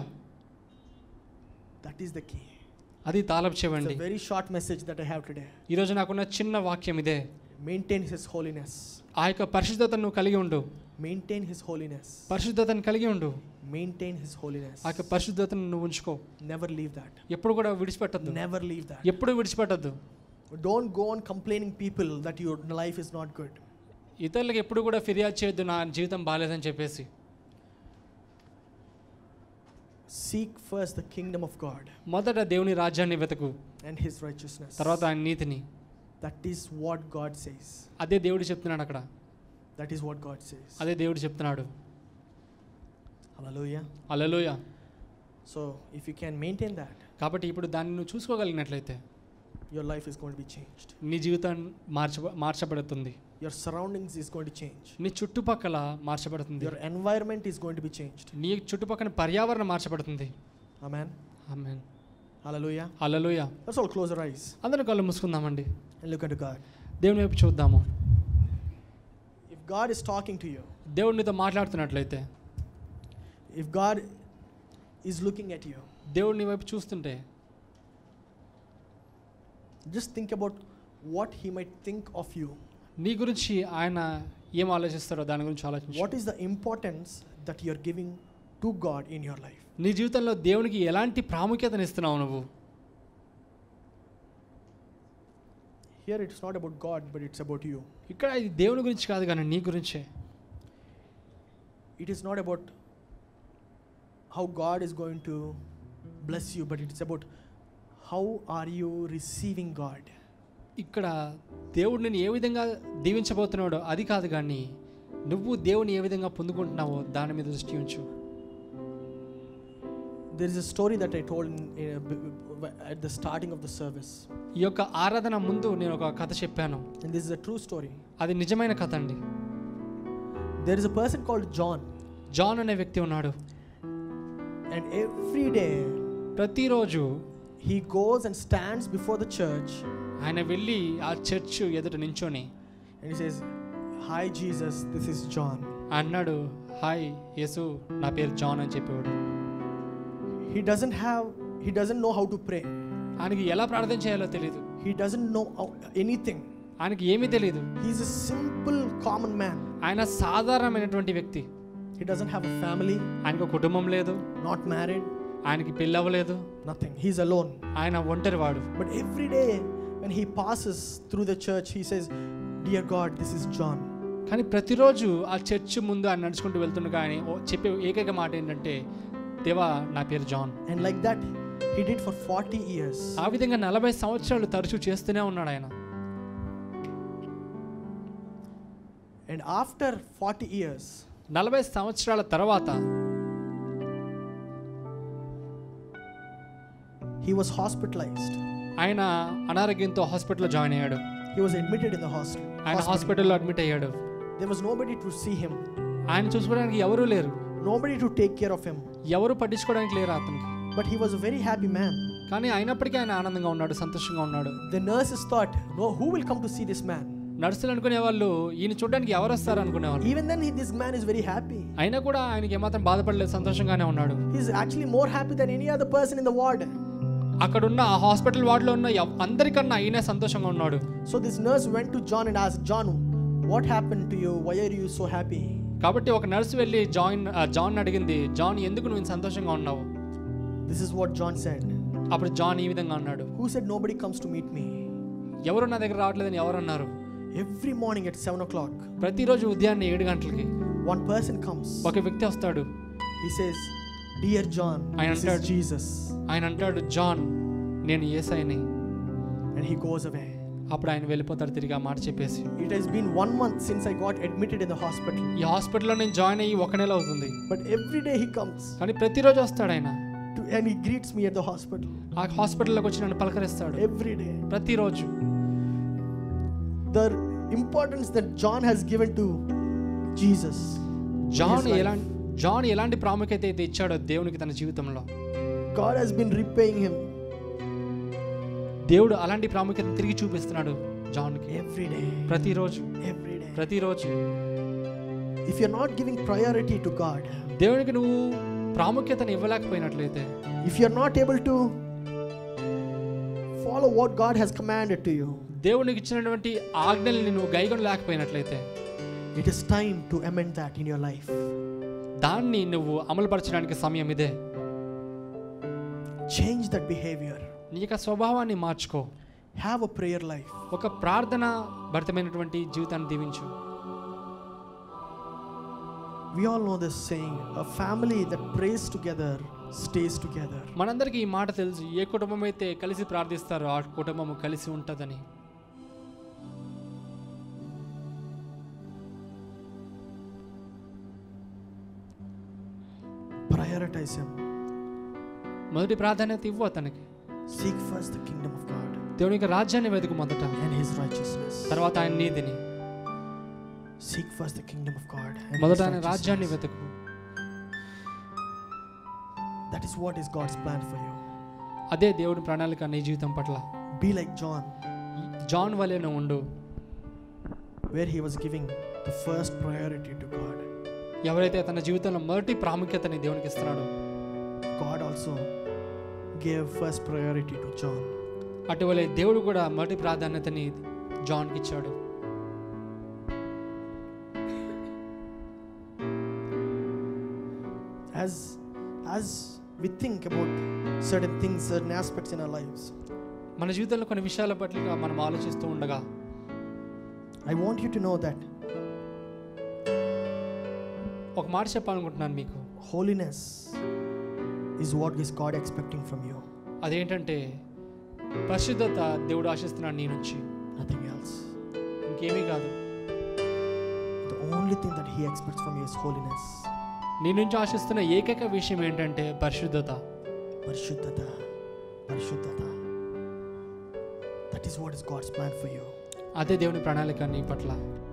That is the key. అది తాళపు చెవి It's అండి. a very short message that I have today. ఈ రోజు నాకున్న చిన్న వాక్యం ఇదే. Maintain his holiness. ఆ యొక్క పరిశుద్ధతను నువ్వు కలిగి ఉండు. Maintain his holiness. పరిశుద్ధతను కలిగి ఉండు. Maintain his holiness. ఆ యొక్క పరిశుద్ధతను నువ్వు ఉంచుకో. Never leave that. ఎప్పుడు కూడా విడిచిపెట్టద్దు. Never leave that. ఎప్పుడు విడిచిపెట్టద్దు. Don't go on complaining people that your life is not good. ఇతరులకు ఎప్పుడు కూడా ఫిర్యాదు చేయొద్దు, నా జీవితం బాలేదని చెప్పేసి. Seek first the kingdom of God మొదట దేవుని రాజ్యాన్ని వెతుకు, and his righteousness. తర్వాత ఆయన నీతిని. That is what God says. అదే దేవుడు చెప్తున్నాడు అక్కడ. That is what God says. అదే దేవుడు చెప్తున్నాడు. Hallelujah. Hallelujah. So if you can maintain that, కాబట్టి ఇప్పుడు దాన్ని నువ్వు చూసుకోగలిగినట్లయితే your life is going to be changed. నీ జీవితం మార్చబడుతుంది. Your surroundings is going to change. నీ చుట్టుపక్కల మార్చబడుతుంది. Your environment is going to be changed. నీ చుట్టుపక్కల పర్యావరణం మార్చబడుతుంది. Amen. Amen. Hallelujah. Hallelujah. Let's all close our eyes అందరం కళ్ళు మూసుకుందామండి. and look unto God. దేవుని వైపు చూద్దాము. If God is talking to you, దేవుడు నీతో మాట్లాడుతున్నట్లయితే, if God is looking at you, దేవుడు నీ వైపు చూస్తుంటే, just think about what he might think of you. నీ గురించి ఆయన ఏం ఆలోచిస్తారో దాని గురించి ఆలోచించు. What is the importance that you are giving to God in your life? నీ జీవితంలో దేవునికి ఎలాంటి ప్రాముఖ్యతను ఇస్తున్నావు నువ్వు? Here it's not about God, but it's about you. ఇక్కడ ఇది దేవుని గురించి కాదు కానీ నీ గురించే. It is not about how God is going to bless you, but it's about how are you receiving God. ఇక్కడ దేవుడు నిన్ను ఏ విధంగా దీవించబోతున్నాడో అది కాదు కానీ నువ్వు దేవుని ఏ విధంగా పొందుకుంటున్నావో దాని మీద దృష్టి ఉంచు. There is a story that I told at the starting of the service. ఈ యొక్క ఆరాధన ముందు నేను ఒక కథ చెప్పాను. And this is a true story. అది నిజమైన కథ అండి. There is a person called John. John అనే వ్యక్తి ఉన్నాడు. And every day ప్రతిరోజు he goes and stands before the church. ఆయన వెళ్ళి ఆ చర్చ్ ఎదుట నించొని And he says, "Hi Jesus, this is John." అన్నాడు, హాయ్ యేసు, నా పేరు జాన్ అని చెప్పేవాడు. He doesn't know how to pray. ఆయనకి ఎలా ప్రార్థన చేయాలో తెలియదు. He doesn't know anything. ఆయనకి ఏమీ తెలియదు. He is a simple common man. ఆయన సాధారణమైనటువంటి వ్యక్తి. He doesn't have a family. ఆయనకు కుటుంబం లేదు. Not married. ఆయనకి పెళ్ళి అవ్వలేదు. Nothing. He's alone. ఆయన ఒంటరివాడు. But every day when he passes through the church, he says, "Dear God, this is John." కానీ ప్రతిరోజు ఆ చర్చ్ ముందు ఆయన నడుచుకుంటూ వెళ్తుండగా ఆయన చెప్పే ఏకైక మాట ఏంటంటే, దేవా నా పేరు John. And like that he did for 40 years. ఆ విధంగా 40 సంవత్సరాలు తరచూ చేస్తూనే ఉన్నాడు ఆయన. And after 40 years 40 సంవత్సరాల తర్వాత he was hospitalized. ఆయన అనారోగ్యంతో హాస్పిటల్లో జాయిన్ అయ్యాడు. He was admitted in the hospital. ఆయన హాస్పిటల్లో అడ్మిట్ అయ్యాడు. There was nobody to see him. ఆయన చూసుకోవడానికి ఎవరూ లేరు. Nobody to take care of him. ఎవరు పట్టించుకోవడానికి లేరు అతనికి. But he was a very happy man. కానీ అయినప్పటికీ ఆయన ఆనందంగా ఉన్నాడు, సంతోషంగా ఉన్నాడు. The nurses thought, no, who will come to see this man? నర్సులు అనుకునే వాళ్ళు ఈయన చూడడానికి ఎవరు వస్తారు అనుకునేవాళ్ళు. Even then this man is very happy. అయినా కూడా ఆయనకి ఏమాత్రం బాధపడలేదు, సంతోషంగానే ఉన్నాడు. He is actually more happy than any other person in the ward. అక్కడున్న ఆ హాస్పిటల్ వార్డులో ఉన్న అందరికన్నా ఈయనే సంతోషంగా ఉన్నాడు. So this nurse went to John and asked, John, what happened to you? Why are you so happy? కాబట్టి ఒక నర్సు వెళ్ళి జాన్ అడిగింది, జాన్ ఎందుకు నువ్వు సంతోషంగా ఉన్నావు? This is what John said. అప్పుడు జాన్ ఈ విధంగా అన్నాడు, Who said nobody comes to meet me? ఎవరు నా దగ్గర రావట్లేదని ఎవరు అన్నారు? Every morning at 7 o'clock ప్రతిరోజు ఉదయాన్నే 7 గంటలకి one person comes. ఒక వ్యక్తి వస్తాడు. He says, Dear John, this is Jesus. ఆయన అంటాడు, జాన్ నేను యేసయ్యని. And he goes away. అప్పుడు ఆయన వెళ్ళిపోతాడు తిరిగి ఆ మాట చెప్పేసి. It has been 1 month since I got admitted in the hospital. ఈ హాస్పిటల్లో నేను జాయిన్ అయ్యి 1 నెల అవుతుంది. But every day he comes. కానీ ప్రతిరోజు వస్తాడు ఆయన. And he greets me at the hospital. ఆ హాస్పిటల్లోకి వచ్చి నన్ను పలకరిస్తాడు. Every day. ప్రతిరోజు. The importance that John has given to Jesus. John ఎలాంటి ప్రాముఖ్యత అయితే ఇచ్చాడో దేవునికి తన జీవితంలో, God has been repaying him. దేవుడు అలాంటి ప్రాముఖ్యత తిరిగి చూపిస్తున్నాడు జాన్కి. Every day. ప్రతిరోజు. Every day. ప్రతిరోజు. If you're not giving priority to God, దేవునికి నువ్వు ప్రాముఖ్యతను ఇవ్వలేకపోయినట్లయితే, if you're not able to follow what God has commanded to you, దేవునికి ఇచ్చినటువంటి ఆజ్ఞల్ని నువ్వు గైకొనలేకపోయినట్లయితే, it is time to amend that in your life. దాన్ని నువ్వు అమలుపరచడానికి సమయం ఇదే. Change that behavior. నీ యొక్క స్వభావాన్ని మార్చుకో. Have a prayer life. ఒక ప్రార్థన భరితమైనటువంటి జీవితాన్ని దీవించు. We all know this saying, a family that prays together stays together. మనందరికీ ఈ మాట తెలుసు, ఏ కుటుంబం అయితే కలిసి ప్రార్థిస్తారో ఆ కుటుంబం కలిసి ఉంటుందని. Prioritize him. మొదటి ప్రాధాన్యత ఇవ్వు అతనికి. Seek first the kingdom of God. దేవుని యొక్క రాజ్యాన్ని వెతుకు మొదట, and his righteousness. తర్వాత ఆయన నీతిని. Seek first the kingdom of God and మొదట ఆయన రాజ్యాన్ని వెతుకు. That is what is God's plan for you. అదే దేవుని ప్రణాళిక నీ జీవితం పట్ల. Be like John. జాన్ వలె నువ్వు ఉండు, where he was giving the first priority to God. ఎవరైతే తన జీవితంలో మొదటి ప్రాముఖ్యతని దేవునికి ఇస్తున్నాడో, God also gave first priority to John. అటువలే దేవుడు కూడా మొదటి ప్రాధాన్యతని జాన్కి ఇచ్చాడు. As we think about certain things, certain aspects in our lives, మన జీవితంలో కొన్ని విషయాల పట్ల మనం ఆలోచిస్తూ ఉండగా, I want you to know that ఒక మాట చెప్పాలనుకుంటున్నాను మీకు. holiness is what is God expecting from you. అదేంటంటే పరిశుద్ధత దేవుడు ఆశిస్తున్నాడు నీ నుంచి, nothing else. ఇంకేమీ కాదు. The only thing that he expects from you is holiness. నీ నుంచి ఆశిస్తున్న ఏకైక విషయం ఏంటంటే పరిశుద్ధత. పరిశుద్ధత, పరిశుద్ధత. That is what is God's plan for you. అదే దేవుని ప్రణాళిక నీ పట్ల.